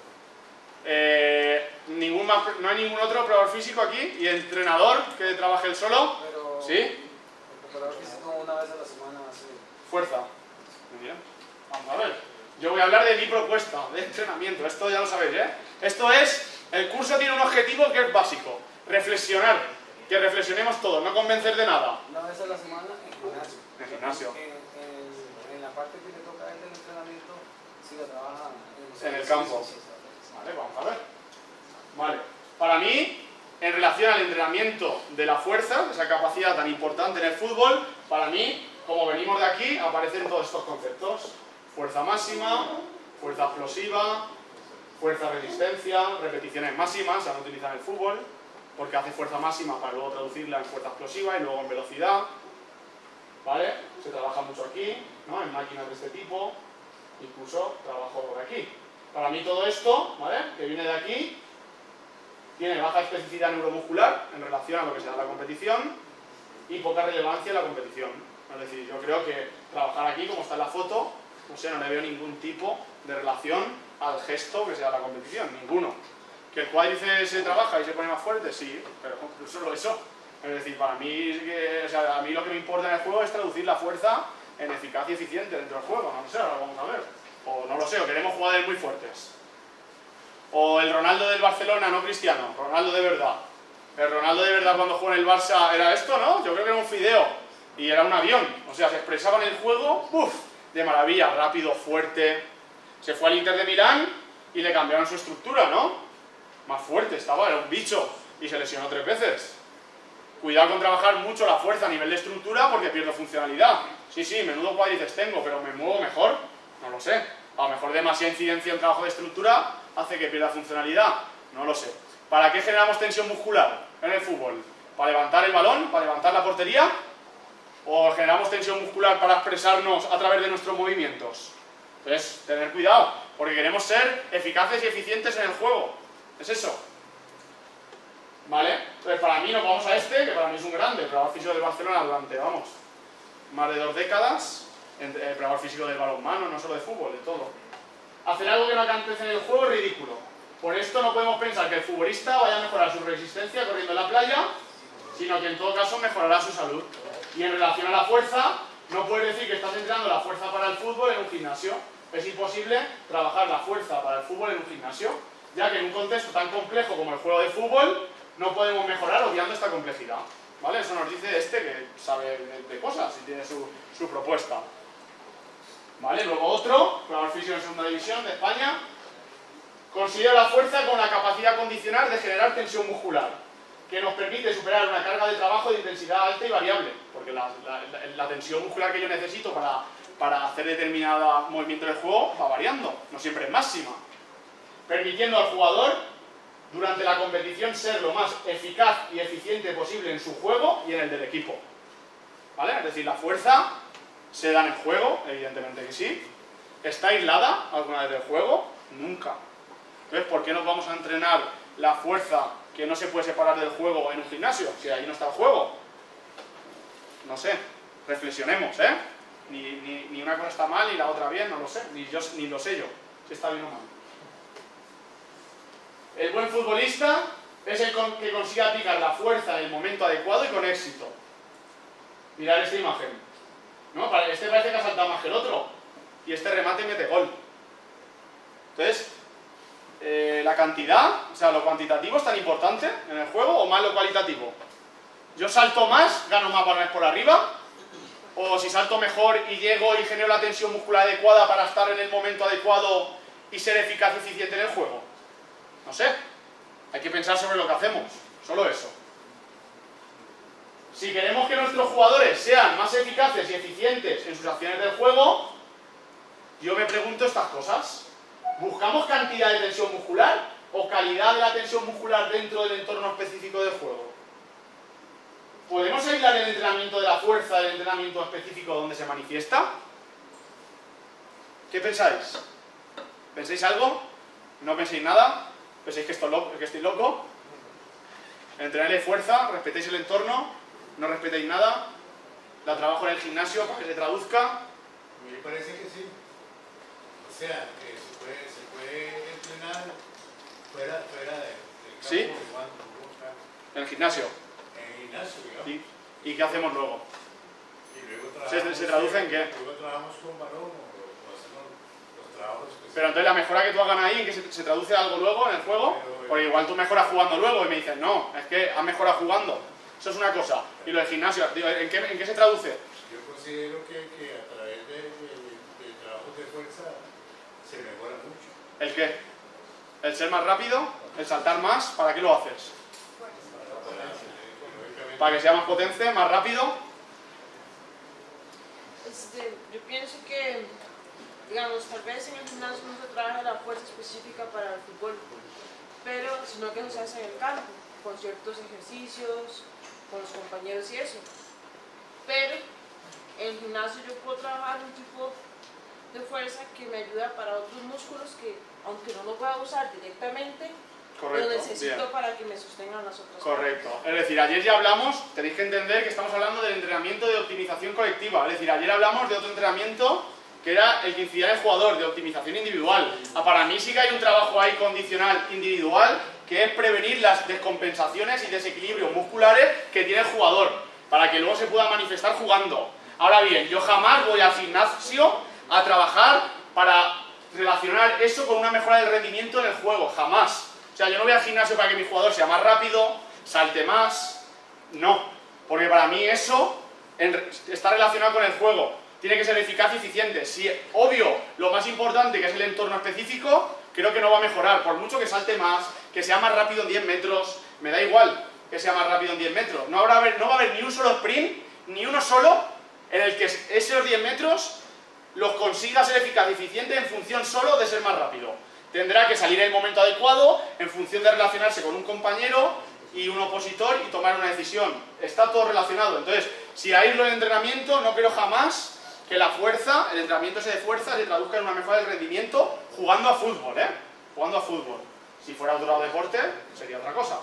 ¿No hay ningún otro probador físico aquí? ¿Y entrenador que trabaje él solo? Pero ¿Sí? el preparador físico una vez a la semana hace... Fuerza. Muy bien. Vamos a ver. Yo voy a hablar de mi propuesta de entrenamiento. Esto ya lo sabéis, ¿eh? Esto es... El curso tiene un objetivo que es básico. Reflexionar. Que reflexionemos todos, no convencer de nada. Una vez a la semana en gimnasio. En gimnasio. En la parte que le toca a él del entrenamiento, sí lo trabaja En el campo. Sí, sí, sí. Vale, vamos a ver. Vale. Para mí, en relación al entrenamiento de la fuerza, esa capacidad tan importante en el fútbol, para mí, como venimos de aquí, aparecen todos estos conceptos. Fuerza máxima, fuerza explosiva, fuerza resistencia, repeticiones máximas, se han utilizado en el fútbol, porque hace fuerza máxima para luego traducirla en fuerza explosiva y luego en velocidad. ¿Vale? Se trabaja mucho aquí, ¿no? En máquinas de este tipo. incluso trabajo por aquí. Para mí todo esto, ¿vale?, que viene de aquí, tiene baja especificidad neuromuscular en relación a lo que se da en la competición y poca relevancia en la competición. Es decir, yo creo que trabajar aquí, como está en la foto, no sé, no le veo ningún tipo de relación al gesto que se da en la competición, ninguno. ¿Que el cuádriceps se trabaja y se pone más fuerte? Sí, pero solo eso. Es decir, para mí, a mí lo que me importa en el juego es traducir la fuerza en eficacia y eficiente dentro del juego, no lo sé, ahora vamos a ver. O no lo sé, o queremos jugadores muy fuertes. O el Ronaldo del Barcelona, no Cristiano, Ronaldo de verdad. El Ronaldo de verdad cuando jugó en el Barça era esto, ¿no? Yo creo que era un fideo y era un avión. O sea, se expresaba en el juego, ¡uf!, de maravilla, rápido, fuerte. Se fue al Inter de Milán y le cambiaron su estructura, ¿no? Más fuerte estaba, era un bicho y se lesionó 3 veces. Cuidado con trabajar mucho la fuerza a nivel de estructura porque pierdo funcionalidad. Sí, menudo cuádriceps tengo, pero ¿me muevo mejor? No lo sé. A lo mejor demasiada incidencia en trabajo de estructura hace que pierda funcionalidad. No lo sé. ¿Para qué generamos tensión muscular en el fútbol? ¿Para levantar el balón? ¿Para levantar la portería? ¿O generamos tensión muscular para expresarnos a través de nuestros movimientos? Entonces, tener cuidado, porque queremos ser eficaces y eficientes en el juego. Es eso. ¿Vale? Entonces, para mí nos vamos a este, que para mí es un grande, preparador físico del Barcelona durante, vamos, más de 2 décadas, preparador físico del balonmano, no solo de fútbol, de todo. Hacer algo que no acontece en el juego es ridículo. Por esto no podemos pensar que el futbolista vaya a mejorar su resistencia corriendo en la playa, sino que en todo caso mejorará su salud. Y en relación a la fuerza, no puedes decir que estás entrenando la fuerza para el fútbol en un gimnasio. Es imposible trabajar la fuerza para el fútbol en un gimnasio, ya que en un contexto tan complejo como el juego de fútbol, no podemos mejorar obviando esta complejidad. ¿Vale? Eso nos dice este que sabe de cosas y tiene su propuesta. ¿Vale? Luego otro, jugador físico en segunda división de España, considera la fuerza como la capacidad condicional de generar tensión muscular, que nos permite superar una carga de trabajo de intensidad alta y variable, porque la tensión muscular que yo necesito para hacer determinado movimiento del juego va variando, no siempre es máxima, permitiendo al jugador durante la competición ser lo más eficaz y eficiente posible en su juego y en el del equipo. ¿Vale? Es decir, la fuerza se da en el juego, evidentemente que sí. ¿Está aislada alguna vez del juego? Nunca. Entonces, ¿por qué nos vamos a entrenar la fuerza que no se puede separar del juego en un gimnasio? Si ahí no está el juego. No sé, reflexionemos, ¿eh? Ni una cosa está mal ni la otra bien, no lo sé. Ni lo sé yo, si está bien o mal. El buen futbolista es el que consigue aplicar la fuerza en el momento adecuado y con éxito. Mirad esta imagen, ¿no? Este parece que ha saltado más que el otro. Y este remate mete gol. Entonces, la cantidad, o sea, lo cuantitativo es tan importante en el juego o más lo cualitativo. Yo salto más, gano más balones por arriba, o si salto mejor y llego y genero la tensión muscular adecuada para estar en el momento adecuado y ser eficaz y eficiente en el juego. No sé, hay que pensar sobre lo que hacemos, solo eso. Si queremos que nuestros jugadores sean más eficaces y eficientes en sus acciones del juego, yo me pregunto estas cosas. ¿Buscamos cantidad de tensión muscular o calidad de la tensión muscular dentro del entorno específico del juego? ¿Podemos aislar el entrenamiento de la fuerza del entrenamiento específico donde se manifiesta? ¿Qué pensáis? ¿Pensáis algo? ¿No pensáis nada? ¿Pensáis que estoy loco? Entrenadle fuerza, respetéis el entorno, no respetéis nada, la trabajo en el gimnasio para que se traduzca. A mí me parece que sí. O sea, que se puede entrenar fuera del campo. ¿Sí? En el gimnasio. En el gimnasio, digamos. ¿Y qué hacemos luego? Y luego ¿Se traduce en qué? Luego trabajamos con balón o hacemos los trabajos específicos. Pero entonces la mejora que tú hagan ahí, ¿en que se traduce algo luego en el juego? Porque igual tú mejoras jugando luego y me dices, no, es que has mejorado jugando. Eso es una cosa. Y lo del gimnasio, digo, ¿en qué se traduce? Yo considero que a través de trabajos de fuerza se mejora mucho. ¿El qué? ¿El ser más rápido? ¿El saltar más? ¿Para qué lo haces? ¿Para que sea más potente, más rápido? Yo pienso que, digamos, tal vez en el gimnasio no se trabaja la fuerza específica para el fútbol, pero sino que eso se hace en el campo, con ciertos ejercicios, con los compañeros y eso. Pero en el gimnasio yo puedo trabajar un tipo de fuerza que me ayuda para otros músculos que, aunque no lo pueda usar directamente, Correcto, lo necesito bien. para que me sostengan las otras Correcto. Es decir, ayer ya hablamos, tenéis que entender que estamos hablando del entrenamiento de optimización colectiva. Es decir, ayer hablamos de otro entrenamiento que era el que incidía en el jugador, de optimización individual. Para mí sí que hay un trabajo ahí condicional individual, que es prevenir las descompensaciones y desequilibrios musculares que tiene el jugador, para que luego se pueda manifestar jugando. Ahora bien, yo jamás voy al gimnasio a trabajar para relacionar eso con una mejora del rendimiento en el juego, jamás. O sea, yo no voy al gimnasio para que mi jugador sea más rápido, salte más, no. Porque para mí eso está relacionado con el juego. Tiene que ser eficaz y eficiente. Si, obvio, lo más importante, que es el entorno específico, creo que no va a mejorar. Por mucho que salte más, que sea más rápido en 10 metros, me da igual que sea más rápido en 10 metros. No va a haber ni un solo sprint, ni uno solo, en el que esos 10 metros los consiga ser eficaz y eficiente en función solo de ser más rápido. Tendrá que salir en el momento adecuado, en función de relacionarse con un compañero y un opositor y tomar una decisión. Está todo relacionado. Entonces, si aíslo el entrenamiento, no creo jamás que la fuerza, el entrenamiento ese de fuerza, se traduzca en una mejora del rendimiento jugando a fútbol, ¿eh? Jugando a fútbol. Si fuera otro deporte, sería otra cosa.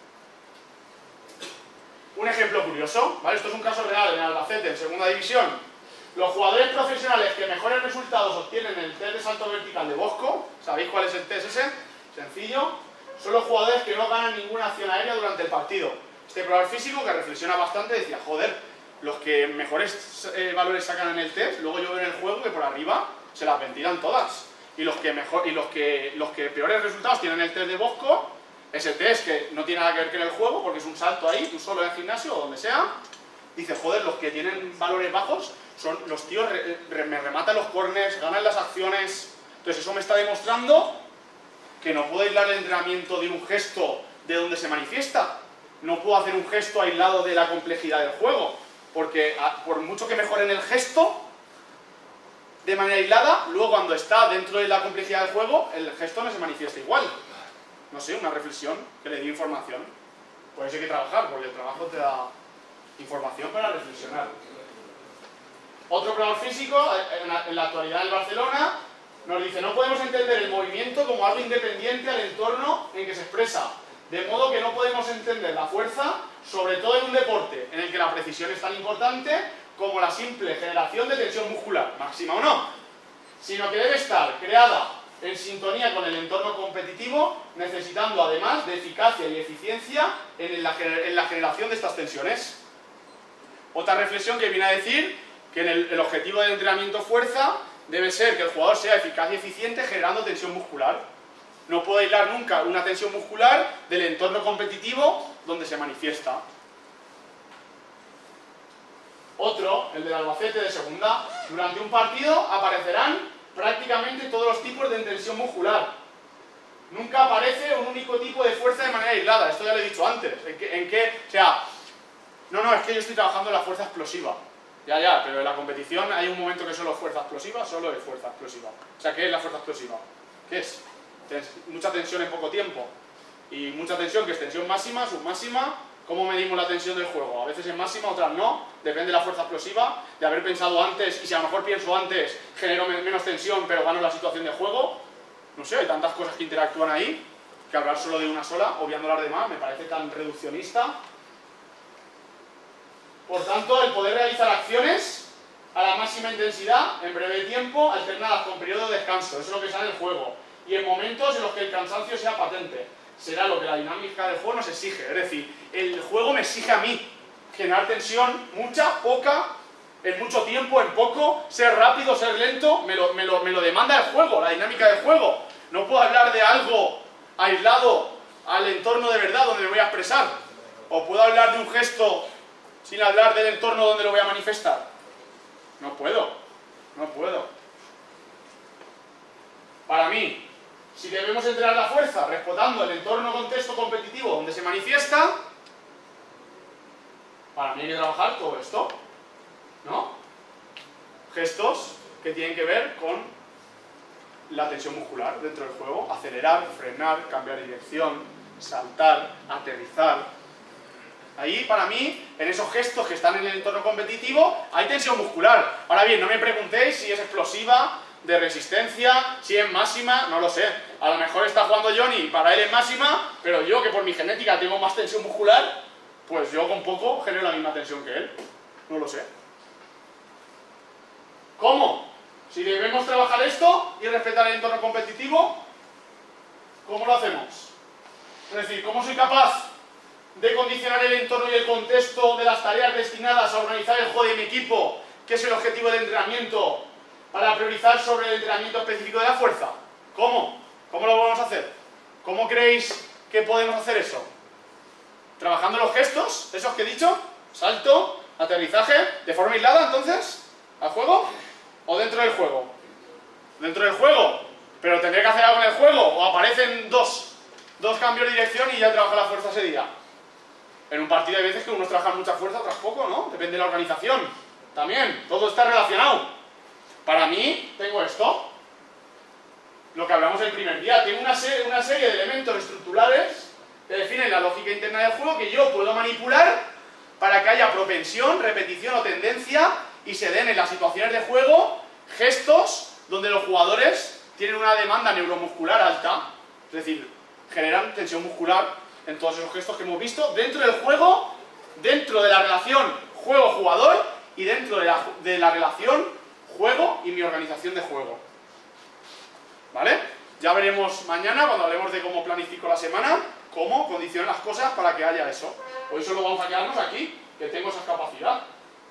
Un ejemplo curioso, ¿vale? Esto es un caso real en Albacete, en segunda división. Los jugadores profesionales que mejores resultados obtienen en el test de salto vertical de Bosco, ¿sabéis cuál es el test ese? Sencillo. Son los jugadores que no ganan ninguna acción aérea durante el partido. Este probador físico, que reflexiona bastante, decía, joder, los que mejores valores sacan en el test, luego yo veo en el juego que por arriba se las ventilan todas. Y los que peores resultados tienen en el test de Bosco, ese test que no tiene nada que ver con el juego, porque es un salto ahí, tú solo en el gimnasio o donde sea, dice, joder, los que tienen valores bajos son los tíos, me rematan los corners, ganan las acciones. Entonces eso me está demostrando que no puedo aislar el entrenamiento de un gesto de donde se manifiesta. No puedo hacer un gesto aislado de la complejidad del juego, porque por mucho que mejoren el gesto de manera aislada, luego cuando está dentro de la complejidad del juego, el gesto no se manifiesta igual. No sé, una reflexión que le dio información. Por eso hay que trabajar, porque el trabajo te da información para reflexionar. Otro probador físico, en la actualidad en Barcelona, nos dice, no podemos entender el movimiento como algo independiente al entorno en que se expresa, de modo que no podemos entender la fuerza, sobre todo en un deporte en el que la precisión es tan importante como la simple generación de tensión muscular, máxima o no, sino que debe estar creada en sintonía con el entorno competitivo, necesitando además de eficacia y eficiencia en la generación de estas tensiones. Otra reflexión que viene a decir que el objetivo del entrenamiento fuerza debe ser que el jugador sea eficaz y eficiente generando tensión muscular. No puedo aislar nunca una tensión muscular del entorno competitivo donde se manifiesta. Otro, el del Albacete de segunda, durante un partido aparecerán prácticamente todos los tipos de tensión muscular. Nunca aparece un único tipo de fuerza de manera aislada, esto ya lo he dicho antes. O sea, no, es que yo estoy trabajando en la fuerza explosiva. Ya, pero en la competición hay un momento que solo es fuerza explosiva, solo es fuerza explosiva. O sea, ¿qué es la fuerza explosiva? ¿Qué es? Mucha tensión en poco tiempo. Y mucha tensión, que es tensión máxima, submáxima. ¿Cómo medimos la tensión del juego? A veces es máxima, otras no. Depende de la fuerza explosiva, de haber pensado antes, y si a lo mejor pienso antes, genero menos tensión, pero gano la situación de juego. No sé, hay tantas cosas que interactúan ahí, que hablar solo de una sola, obviando las demás, me parece tan reduccionista. Por tanto, el poder realizar acciones a la máxima intensidad, en breve tiempo, alternadas con periodo de descanso. Eso es lo que sale en el juego. Y en momentos en los que el cansancio sea patente. Será lo que la dinámica del juego nos exige. Es decir, el juego me exige a mí generar tensión, mucha, poca, en mucho tiempo, en poco, ser rápido, ser lento, me lo demanda el juego, la dinámica del juego. No puedo hablar de algo aislado al entorno de verdad donde me voy a expresar. O puedo hablar de un gesto sin hablar del entorno donde lo voy a manifestar. No puedo. Para mí, si debemos entrenar la fuerza respetando el entorno contexto competitivo donde se manifiesta, para mí hay que trabajar todo esto, ¿no? Gestos que tienen que ver con la tensión muscular dentro del juego, acelerar, frenar, cambiar de dirección, saltar, aterrizar. Ahí, para mí, en esos gestos que están en el entorno competitivo, hay tensión muscular. Ahora bien, no me preguntéis si es explosiva de resistencia, si es máxima, no lo sé. A lo mejor está jugando Johnny y para él es máxima, pero yo, que por mi genética tengo más tensión muscular, pues yo con poco genero la misma tensión que él. No lo sé. ¿Cómo? Si debemos trabajar esto y respetar el entorno competitivo, ¿cómo lo hacemos? Es decir, ¿cómo soy capaz de condicionar el entorno y el contexto de las tareas destinadas a organizar el juego de mi equipo, que es el objetivo del entrenamiento, para priorizar sobre el entrenamiento específico de la fuerza? ¿Cómo? ¿Cómo lo vamos a hacer? ¿Cómo creéis que podemos hacer eso? ¿Trabajando los gestos, esos que he dicho? Salto, aterrizaje, de forma aislada, entonces, al juego, o dentro del juego. Dentro del juego, pero tendré que hacer algo en el juego, o aparecen dos cambios de dirección y ya trabaja la fuerza ese día. En un partido hay veces que unos trabajan mucha fuerza, otros poco, ¿no? Depende de la organización. También, todo está relacionado. Para mí, tengo esto. Lo que hablamos el primer día. Tengo una serie de elementos estructurales que definen la lógica interna del juego que yo puedo manipular para que haya propensión, repetición o tendencia y se den en las situaciones de juego gestos donde los jugadores tienen una demanda neuromuscular alta. Es decir, generan tensión muscular en todos esos gestos que hemos visto dentro del juego, dentro de la relación juego-jugador y dentro de la relación juego y mi organización de juego. ¿Vale? Ya veremos mañana, cuando hablemos de cómo planifico la semana, cómo condicionar las cosas para que haya eso. Hoy solo vamos a quedarnos aquí, que tengo esa capacidad.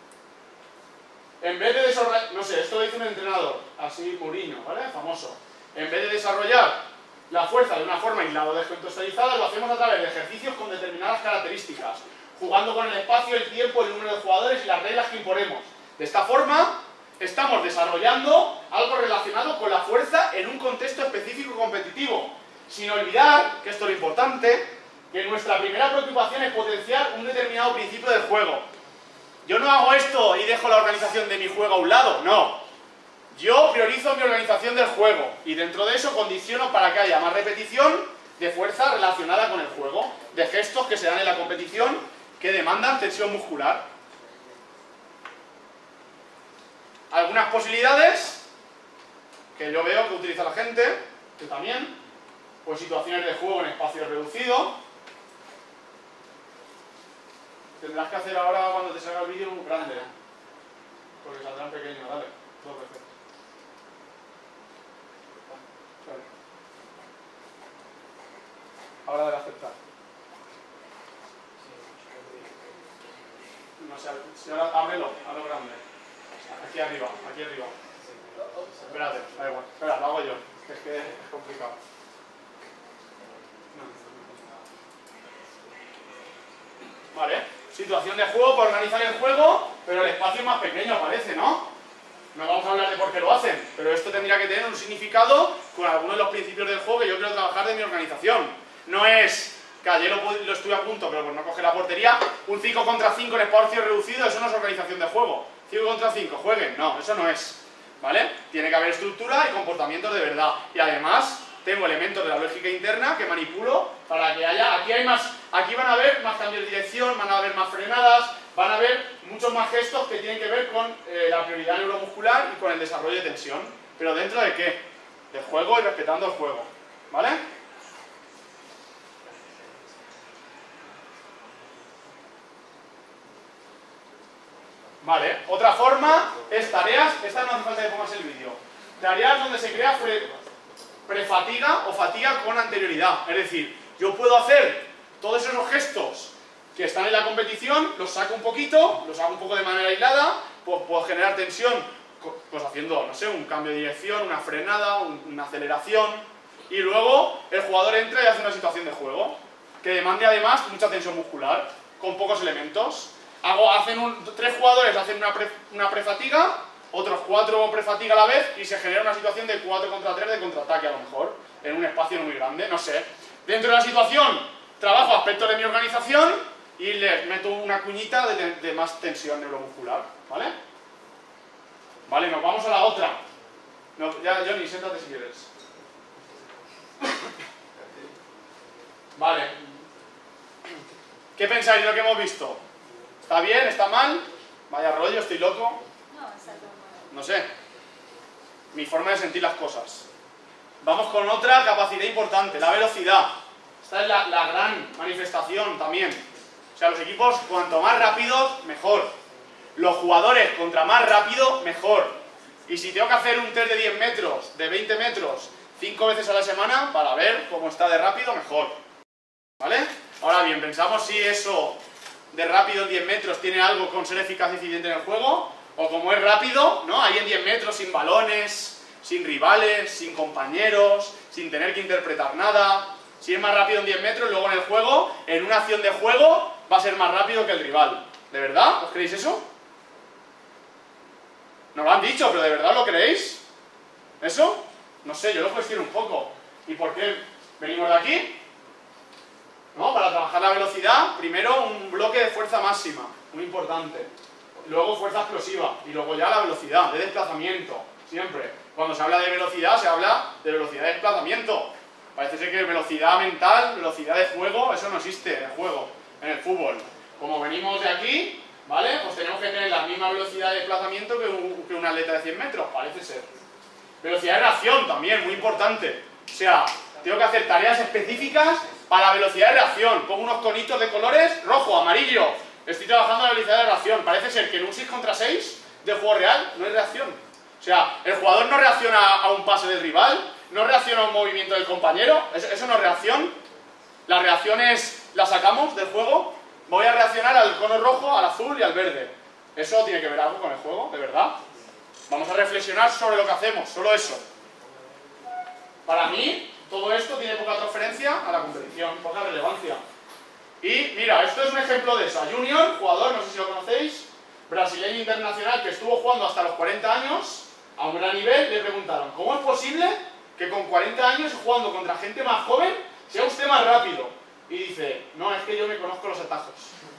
En vez de desarrollar, no sé, esto lo dice un entrenador, así Mourinho, ¿vale? Famoso. En vez de desarrollar la fuerza de una forma aislada o descontextualizada, lo hacemos a través de ejercicios con determinadas características, jugando con el espacio, el tiempo, el número de jugadores y las reglas que imponemos. De esta forma, estamos desarrollando algo relacionado con la fuerza en un contexto específico competitivo, sin olvidar, que esto es lo importante, que nuestra primera preocupación es potenciar un determinado principio del juego. Yo no hago esto y dejo la organización de mi juego a un lado, no. Yo priorizo mi organización del juego y dentro de eso condiciono para que haya más repetición de fuerza relacionada con el juego, de gestos que se dan en la competición que demandan tensión muscular. Algunas posibilidades que yo veo que utiliza la gente, que también, pues situaciones de juego en espacio reducido. Tendrás que hacer ahora cuando te salga el vídeo un grande, porque saldrá en pequeño, ¿vale? Todo perfecto. Vale. Ahora debe aceptar. No sé, si ahora ábrelo grande. Aquí arriba, aquí arriba. Espérate, da igual. Espera, lo hago yo. Es que es complicado. Vale. Situación de juego para organizar el juego, pero el espacio es más pequeño, parece, ¿no? No vamos a hablar de por qué lo hacen, pero esto tendría que tener un significado con algunos de los principios del juego que yo quiero trabajar de mi organización. No es que ayer lo estuve a punto, pero pues no coge la portería. Un 5 contra 5 en espacio reducido, eso no es organización de juego. 5 contra 5, jueguen. No, eso no es. ¿Vale? Tiene que haber estructura y comportamientos de verdad. Y además, tengo elementos de la lógica interna que manipulo para que haya... Aquí van a haber más cambios de dirección, van a haber más frenadas, van a haber muchos más gestos que tienen que ver con la prioridad neuromuscular y con el desarrollo de tensión. ¿Pero dentro de qué? Del juego y respetando el juego. ¿Vale? Vale, otra forma es tareas, esta no hace falta que pongas el vídeo. Tareas donde se crea prefatiga o fatiga con anterioridad. Es decir, yo puedo hacer todos esos gestos que están en la competición, los saco un poquito, los hago un poco de manera aislada, puedo generar tensión, pues haciendo, no sé, un cambio de dirección, una frenada, una aceleración, y luego el jugador entra y hace una situación de juego que demande además mucha tensión muscular, con pocos elementos. Tres jugadores hacen una prefatiga, otros 4 prefatiga a la vez y se genera una situación de 4 contra 3 de contraataque a lo mejor, en un espacio no muy grande, no sé. Dentro de la situación trabajo aspectos de mi organización y les meto una cuñita de más tensión neuromuscular, ¿vale? Vale, nos vamos a la otra. No, ya, Johnny, siéntate si quieres. Vale. ¿Qué pensáis de lo que hemos visto? ¿Está bien? ¿Está mal? Vaya rollo, estoy loco. No, está todo mal. No sé. mi forma de sentir las cosas. Vamos con otra capacidad importante, la velocidad. Esta es la gran manifestación también. O sea, los equipos cuanto más rápidos, mejor. Los jugadores contra más rápido, mejor. Y si tengo que hacer un test de 10 metros, de 20 metros, 5 veces a la semana, para ver cómo está de rápido, mejor. ¿Vale? Ahora bien, pensamos si eso de rápido en 10 metros tiene algo con ser eficaz y eficiente en el juego, o como es rápido, ¿no? Ahí en 10 metros sin balones, sin rivales, sin compañeros, sin tener que interpretar nada. Si es más rápido en 10 metros, luego en el juego, en una acción de juego, va a ser más rápido que el rival. ¿De verdad? ¿Os creéis eso? No lo han dicho, pero ¿de verdad lo creéis? ¿Eso? No sé, yo lo cuestiono un poco. ¿Y por qué venimos de aquí? ¿No? Para trabajar la velocidad, primero un bloque de fuerza máxima, muy importante. Luego fuerza explosiva y luego ya la velocidad de desplazamiento, siempre. Cuando se habla de velocidad, se habla de velocidad de desplazamiento. Parece ser que velocidad mental, velocidad de juego, eso no existe en el juego, en el fútbol. Como venimos de aquí, ¿vale? Pues tenemos que tener la misma velocidad de desplazamiento que un atleta de 100 metros, parece ser. Velocidad de reacción también, muy importante. O sea, tengo que hacer tareas específicas para la velocidad de reacción. Pongo unos conitos de colores, rojo, amarillo. Estoy trabajando la velocidad de reacción. Parece ser que en un 6 contra 6 de juego real no hay reacción. O sea, el jugador no reacciona a un pase del rival, no reacciona a un movimiento del compañero. Eso no es reacción. La reacción es, la sacamos del juego. Voy a reaccionar al cono rojo, al azul y al verde. ¿Eso tiene que ver algo con el juego? ¿De verdad? Vamos a reflexionar sobre lo que hacemos, solo eso. Para mí, todo esto tiene poca transferencia a la competición, poca relevancia. Y mira, esto es un ejemplo de eso. Junior, jugador, no sé si lo conocéis, brasileño internacional que estuvo jugando hasta los 40 años, a un gran nivel, le preguntaron, ¿cómo es posible que con 40 años jugando contra gente más joven sea usted más rápido? Y dice, no, es que yo me conozco los atajos.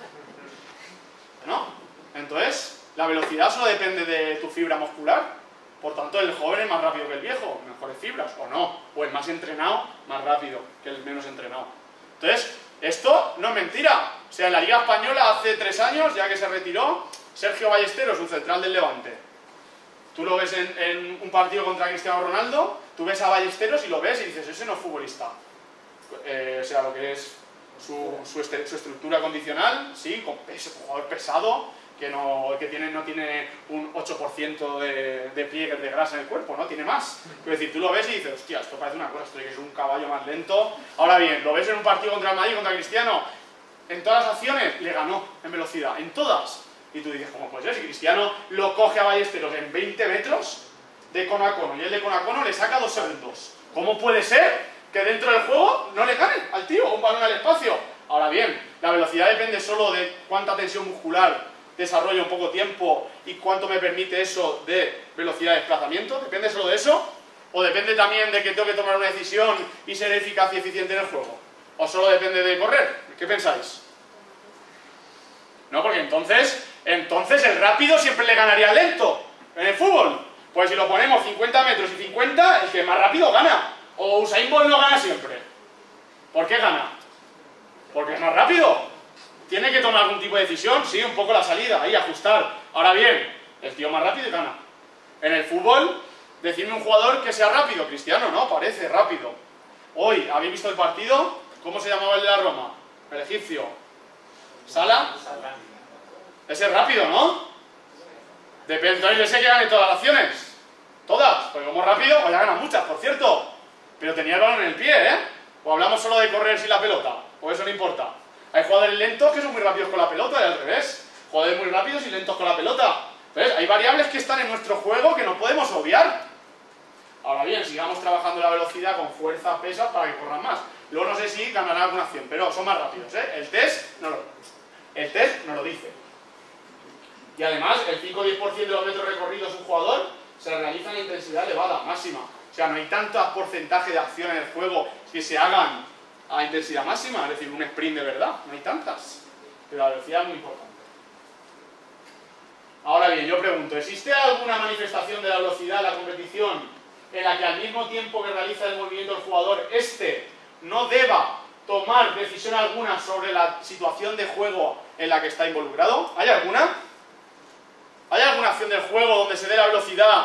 ¿No? Entonces, la velocidad solo depende de tu fibra muscular. Por tanto, el joven es más rápido que el viejo, mejores fibras, o no. O el más entrenado, más rápido que el menos entrenado. Entonces, esto no es mentira. O sea, en la Liga Española hace 3 años, ya que se retiró, Sergio Ballesteros, un central del Levante. Tú lo ves en un partido contra Cristiano Ronaldo, tú ves a Ballesteros y lo ves y dices, ese no es futbolista. O sea, lo que es su estructura condicional, sí, con peso, un jugador pesado, que no tiene un 8% de pliegues de grasa en el cuerpo, ¿no? Tiene más. Es decir, tú lo ves y dices, hostia, esto parece una cosa, esto es un caballo más lento. Ahora bien, lo ves en un partido contra el Madrid, contra Cristiano, en todas las acciones le ganó en velocidad, en todas. Y tú dices, ¿cómo puede ser? Si Cristiano lo coge a Ballesteros en 20 metros de cono a cono y él de cono a cono le saca 2 segundos. ¿Cómo puede ser que dentro del juego no le gane al tío un balón al espacio? Ahora bien, la velocidad depende solo de cuánta tensión muscular desarrollo en poco tiempo y cuánto me permite eso de velocidad de desplazamiento. ¿Depende solo de eso? ¿O depende también de que tengo que tomar una decisión y ser eficaz y eficiente en el juego? ¿O solo depende de correr? ¿Qué pensáis? No, porque entonces el rápido siempre le ganaría al lento en el fútbol. Pues si lo ponemos 50 metros y 50, el que más rápido gana. O Usain Bolt no gana siempre. ¿Por qué gana? Porque es más rápido. ¿Tiene que tomar algún tipo de decisión? Sí, un poco la salida, ahí, ajustar. Ahora bien, el tío más rápido gana. En el fútbol, decidme un jugador que sea rápido. Cristiano, ¿no? Parece rápido. Hoy, ¿habéis visto el partido? ¿Cómo se llamaba el de la Roma? El egipcio. ¿Sala? Ese es rápido, ¿no? Depende, entonces ese que gane todas las acciones. Todas. Porque como es rápido, pues ya gana muchas, por cierto. Pero tenía el balón en el pie, ¿eh? O hablamos solo de correr sin la pelota. O eso no importa. Hay jugadores lentos que son muy rápidos con la pelota y al revés. Jugadores muy rápidos y lentos con la pelota. Entonces, hay variables que están en nuestro juego que no podemos obviar. Ahora bien, sigamos trabajando la velocidad con fuerza, pesas para que corran más. Luego no sé si ganarán alguna acción, pero son más rápidos, ¿eh? El test no lo dice. Y además, el 5 o 10% de los metros recorridos de un jugador se realiza en intensidad elevada, máxima. O sea, no hay tanto porcentaje de acción en el juego que se hagan a intensidad máxima, es decir, un sprint de verdad, no hay tantas. Pero la velocidad es muy importante. Ahora bien, yo pregunto, ¿existe alguna manifestación de la velocidad en la competición en la que al mismo tiempo que realiza el movimiento el jugador, no deba tomar decisión alguna sobre la situación de juego en la que está involucrado? ¿Hay alguna? ¿Hay alguna acción del juego donde se dé la velocidad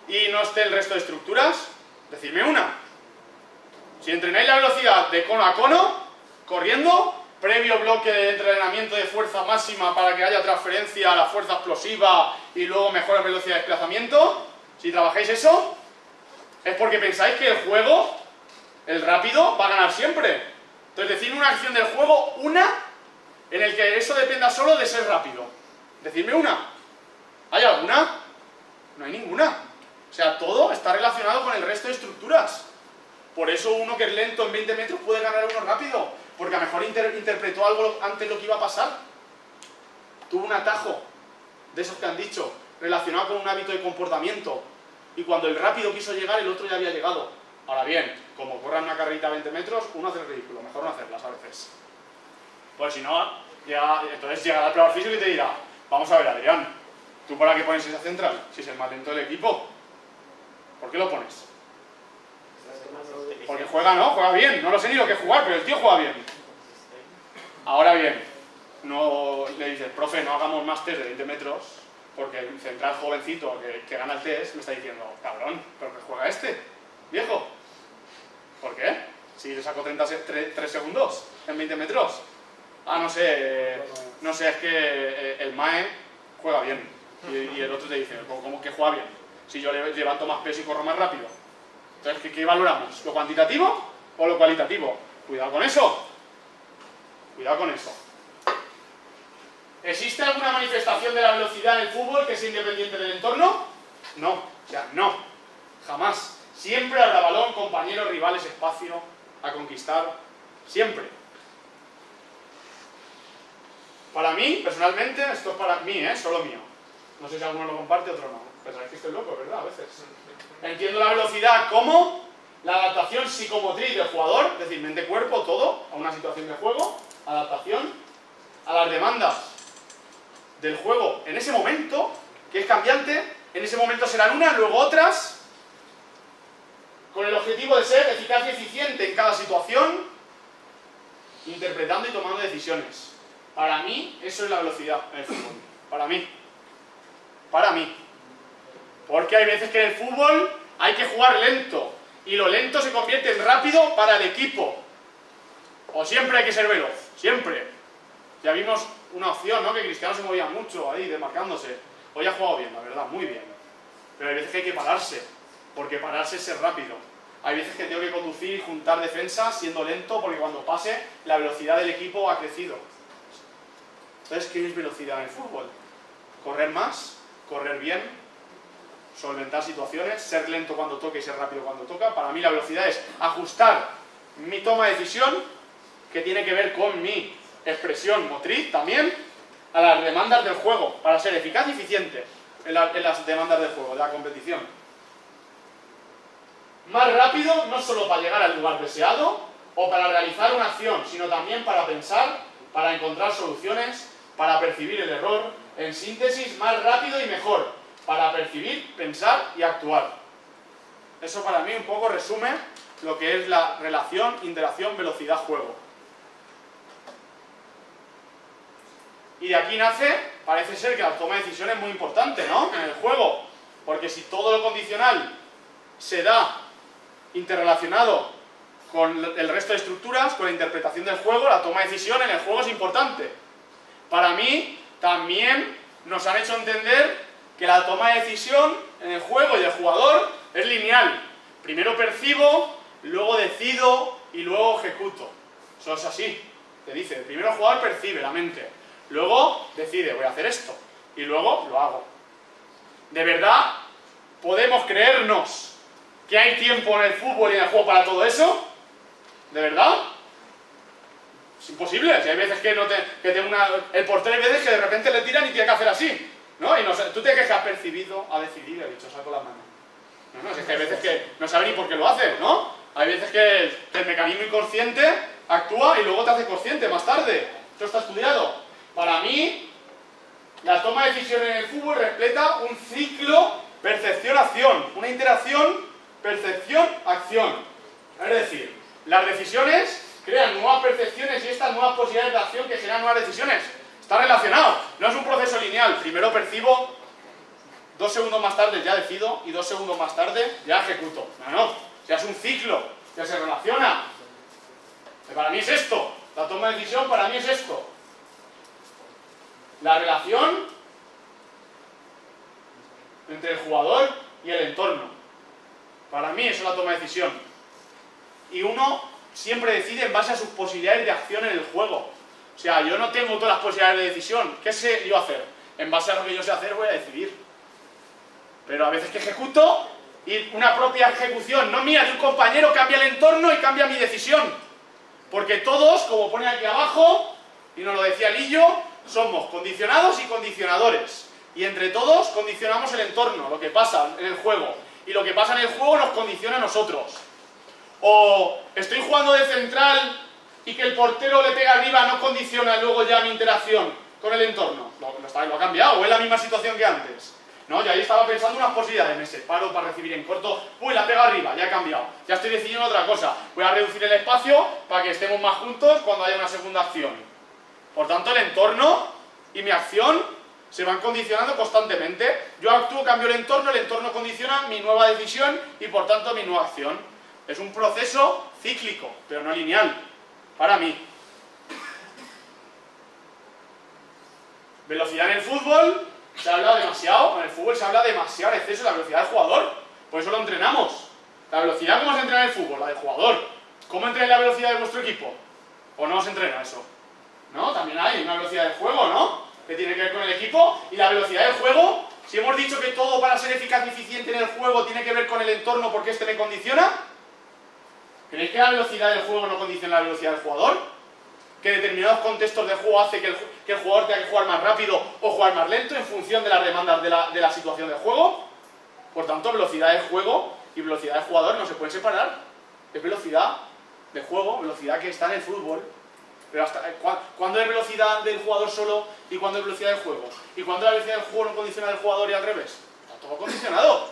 y no esté el resto de estructuras? Decidme una. Si entrenáis la velocidad de cono a cono, corriendo, previo bloque de entrenamiento de fuerza máxima para que haya transferencia a la fuerza explosiva y luego mejor velocidad de desplazamiento, si trabajáis eso, es porque pensáis que el juego, el rápido, va a ganar siempre. Entonces, decidme una acción del juego, una, en el que eso dependa solo de ser rápido. Decidme una. ¿Hay alguna? No hay ninguna. O sea, todo está relacionado con el resto de estructuras. Por eso uno que es lento en 20 metros puede ganar a uno rápido, porque a lo mejor interpretó algo antes lo que iba a pasar. Tuvo un atajo, de esos que han dicho, relacionado con un hábito de comportamiento. Y cuando el rápido quiso llegar, el otro ya había llegado. Ahora bien, como corran una carrerita a 20 metros, uno hace el ridículo, mejor no hacerlas a veces. Pues si no, entonces llegará el preparador físico y te dirá, vamos a ver, Adrián, ¿tú para qué pones esa central? Si es el más lento del equipo, ¿por qué lo pones? Porque juega, ¿no? Juega bien. No lo sé ni lo que jugar, pero el tío juega bien. Ahora bien, no le dices, profe, no hagamos más test de 20 metros, porque el central jovencito que gana el test me está diciendo, cabrón, ¿pero qué juega este? Viejo. ¿Por qué? Si le saco 3 segundos en 20 metros. Ah, no sé, es que el MAE juega bien. Y el otro te dice, ¿cómo que juega bien? Si yo levanto más peso y corro más rápido. Entonces, ¿qué valoramos? ¿Lo cuantitativo o lo cualitativo? Cuidado con eso. Cuidado con eso. ¿Existe alguna manifestación de la velocidad en el fútbol que sea independiente del entorno? No. O sea, no. Jamás. Siempre habrá balón, compañeros, rivales, espacio a conquistar. Siempre. Para mí, personalmente, esto es para mí, solo mío. No sé si alguno lo comparte, otro no. Pensáis que estoy loco, ¿verdad? A veces. Entiendo la velocidad como la adaptación psicomotriz del jugador, es decir, mente-cuerpo, todo, a una situación de juego, adaptación a las demandas del juego en ese momento, que es cambiante, en ese momento serán unas, luego otras, con el objetivo de ser eficaz y eficiente en cada situación, interpretando y tomando decisiones. Para mí, eso es la velocidad en el fútbol. Para mí. Para mí. Porque hay veces que en el fútbol hay que jugar lento. Y lo lento se convierte en rápido para el equipo. O siempre hay que ser veloz. Siempre. Ya vimos una opción, ¿no? Que Cristiano se movía mucho ahí, demarcándose. Hoy ha jugado bien, la verdad, muy bien. Pero hay veces que hay que pararse. Porque pararse es ser rápido. Hay veces que tengo que conducir y juntar defensas siendo lento, porque cuando pase, la velocidad del equipo ha crecido. Entonces, ¿qué es velocidad en el fútbol? Correr más, correr bien, solventar situaciones, ser lento cuando toca y ser rápido cuando toca. Para mí la velocidad es ajustar mi toma de decisión, que tiene que ver con mi expresión motriz también, a las demandas del juego, para ser eficaz y eficiente en las demandas del juego, de la competición. Más rápido, no solo para llegar al lugar deseado o para realizar una acción, sino también para pensar, para encontrar soluciones, para percibir el error. En síntesis, más rápido y mejor, para percibir, pensar y actuar. Eso para mí un poco resume lo que es la relación, interacción, velocidad, juego. Y de aquí nace, parece ser que la toma de decisión es muy importante, ¿no? En el juego. Porque si todo lo condicional se da interrelacionado con el resto de estructuras, con la interpretación del juego, la toma de decisión en el juego es importante. Para mí, también nos han hecho entender que la toma de decisión en el juego y del jugador es lineal. Primero percibo, luego decido y luego ejecuto. Eso es así. Te dice, primero el jugador percibe la mente, luego decide, voy a hacer esto, y luego lo hago. ¿De verdad podemos creernos que hay tiempo en el fútbol y en el juego para todo eso? ¿De verdad? Es imposible. Si hay veces que el portero hay veces que de repente le tiran y tiene que hacer así, ¿no? Y no, tú te quejas, ha percibido, ha decidido, ha dicho, saco la mano. No, es que hay veces que no sabe ni por qué lo hace, ¿no? Hay veces que el mecanismo inconsciente actúa y luego te hace consciente más tarde. Esto está estudiado. Para mí, la toma de decisiones en el fútbol refleja un ciclo percepción-acción, una interacción percepción-acción. Es decir, las decisiones crean nuevas percepciones y estas nuevas posibilidades de acción que generan nuevas decisiones. Está relacionado. No es un proceso lineal. Primero percibo, 2 segundos más tarde ya decido y 2 segundos más tarde ya ejecuto. No, ya es un ciclo, ya se relaciona. Para mí es esto, la toma de decisión para mí es esto. La relación entre el jugador y el entorno. Para mí eso es la toma de decisión. Y uno siempre decide en base a sus posibilidades de acción en el juego. O sea, yo no tengo todas las posibilidades de decisión. ¿Qué sé yo hacer? En base a lo que yo sé hacer voy a decidir. Pero a veces que ejecuto y una propia ejecución, no mía, de un compañero, cambia el entorno y cambia mi decisión. Porque todos, como pone aquí abajo, y nos lo decía Lillo, somos condicionados y condicionadores. Y entre todos condicionamos el entorno, lo que pasa en el juego. Y lo que pasa en el juego nos condiciona a nosotros. O estoy jugando de central y que el portero le pega arriba no condiciona luego ya mi interacción con el entorno. Lo ha cambiado, o es la misma situación que antes. ¿No? Y ahí estaba pensando unas posibilidades, me separo para recibir en corto, uy, la pega arriba, ya ha cambiado, ya estoy decidiendo otra cosa, voy a reducir el espacio para que estemos más juntos cuando haya una segunda acción. Por tanto, el entorno y mi acción se van condicionando constantemente. Yo actúo, cambio el entorno condiciona mi nueva decisión y por tanto mi nueva acción. Es un proceso cíclico, pero no lineal, para mí. Velocidad en el fútbol. Se habla demasiado, en el fútbol se habla demasiado en exceso de la velocidad del jugador, por eso lo entrenamos. La velocidad, ¿cómo se entrena en el fútbol? La del jugador. ¿Cómo entrenáis la velocidad de vuestro equipo? ¿O no os entrena eso? ¿No? También hay una velocidad del juego, ¿no? Que tiene que ver con el equipo. Y la velocidad del juego, si hemos dicho que todo para ser eficaz y eficiente en el juego tiene que ver con el entorno porque este me condiciona, ¿creéis que la velocidad del juego no condiciona la velocidad del jugador? Que determinados contextos de juego hace que el jugador tenga que jugar más rápido o jugar más lento en función de las demandas de la situación de juego. Por tanto, velocidad de juego y velocidad de jugador no se pueden separar. Es velocidad de juego, velocidad que está en el fútbol. Pero ¿cuándo es velocidad del jugador solo y cuándo es velocidad del juego? ¿Y cuándo la velocidad del juego no condiciona al jugador y al revés? Está todo condicionado.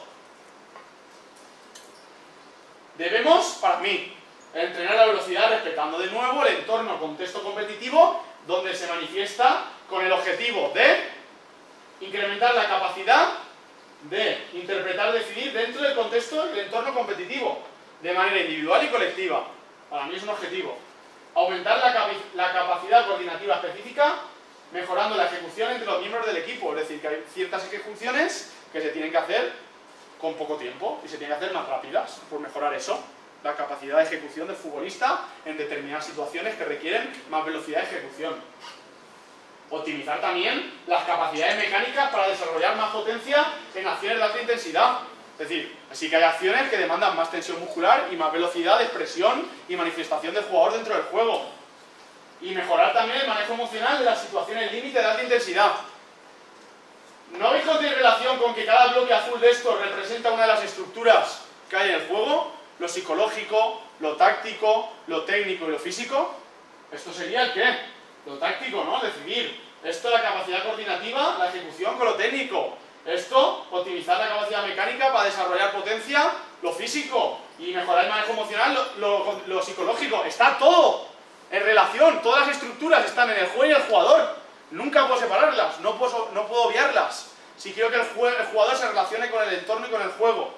Debemos, para mí, entrenar la velocidad respetando de nuevo el entorno, contexto competitivo, donde se manifiesta con el objetivo de incrementar la capacidad de interpretar, decidir dentro del contexto y el entorno competitivo, de manera individual y colectiva. Para mí es un objetivo. Aumentar la capacidad coordinativa específica, mejorando la ejecución entre los miembros del equipo. Es decir, que hay ciertas ejecuciones que se tienen que hacer con poco tiempo y se tienen que hacer más rápidas, por mejorar eso. La capacidad de ejecución del futbolista en determinadas situaciones que requieren más velocidad de ejecución. Optimizar también las capacidades mecánicas para desarrollar más potencia en acciones de alta intensidad. Es decir, sí que hay acciones que demandan más tensión muscular y más velocidad de expresión y manifestación del jugador dentro del juego. Y mejorar también el manejo emocional de las situaciones límite de alta intensidad. ¿No veis que tiene relación con que cada bloque azul de estos representa una de las estructuras que hay en el juego? Lo psicológico, lo táctico, lo técnico y lo físico. ¿Esto sería el qué? Lo táctico, ¿no? Decidir. Esto, la capacidad coordinativa, la ejecución con lo técnico. Esto, optimizar la capacidad mecánica para desarrollar potencia, lo físico. Y mejorar el manejo emocional, lo psicológico. Está todo en relación. Todas las estructuras están en el juego y el jugador. Nunca puedo separarlas, no puedo obviarlas. Si quiero que el jugador se relacione con el entorno y con el juego.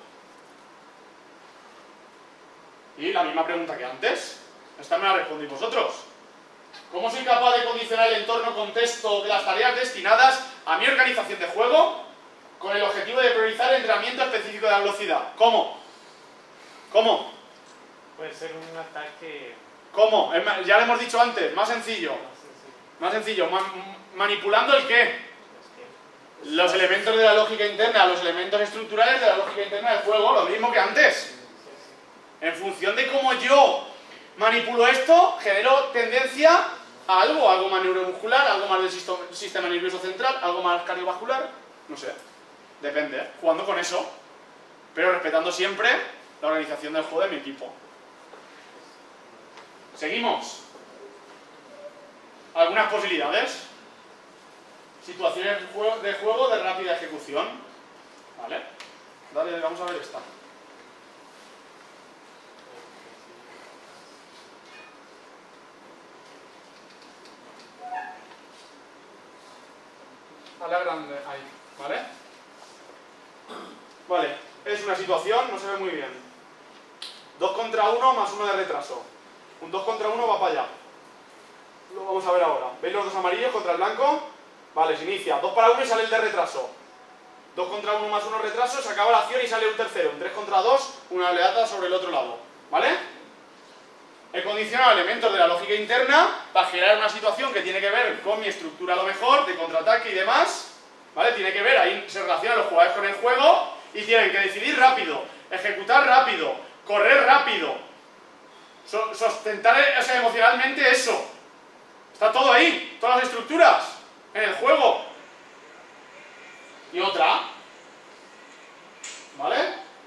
Y la misma pregunta que antes, esta me la respondéis vosotros. ¿Cómo soy capaz de condicionar el entorno contexto de las tareas destinadas a mi organización de juego con el objetivo de priorizar el entrenamiento específico de la velocidad? ¿Cómo? ¿Cómo? Puede ser un ataque... ¿Cómo? Ya lo hemos dicho antes, más sencillo. Más sencillo, manipulando el qué. Los elementos de la lógica interna, los elementos estructurales de la lógica interna del juego, lo mismo que antes. En función de cómo yo manipulo esto, genero tendencia a algo más neuromuscular, algo más del sistema nervioso central, algo más cardiovascular, no sé, depende, jugando con eso, pero respetando siempre la organización del juego de mi equipo. Seguimos. Algunas posibilidades. Situaciones de juego de rápida ejecución. ¿Vale? Dale, vamos a ver esta. A la grande, ahí, ¿vale? Vale, es una situación, no se ve muy bien. 2 contra 1 más 1 de retraso. Un 2 contra 1 va para allá. Lo vamos a ver ahora. ¿Veis los dos amarillos contra el blanco? Vale, se inicia. 2 para 1 y sale el de retraso. 2 contra 1 más 1 retraso, se acaba la acción y sale un tercero. Un 3 contra 2, una oleada sobre el otro lado. ¿Vale? He condicionado elementos de la lógica interna para generar una situación que tiene que ver con mi estructura a lo mejor, de contraataque y demás. ¿Vale? Tiene que ver, ahí se relacionan los jugadores con el juego y tienen que decidir rápido, ejecutar rápido, correr rápido, sustentar emocionalmente eso. Está todo ahí, todas las estructuras en el juego. Y otra, ¿vale?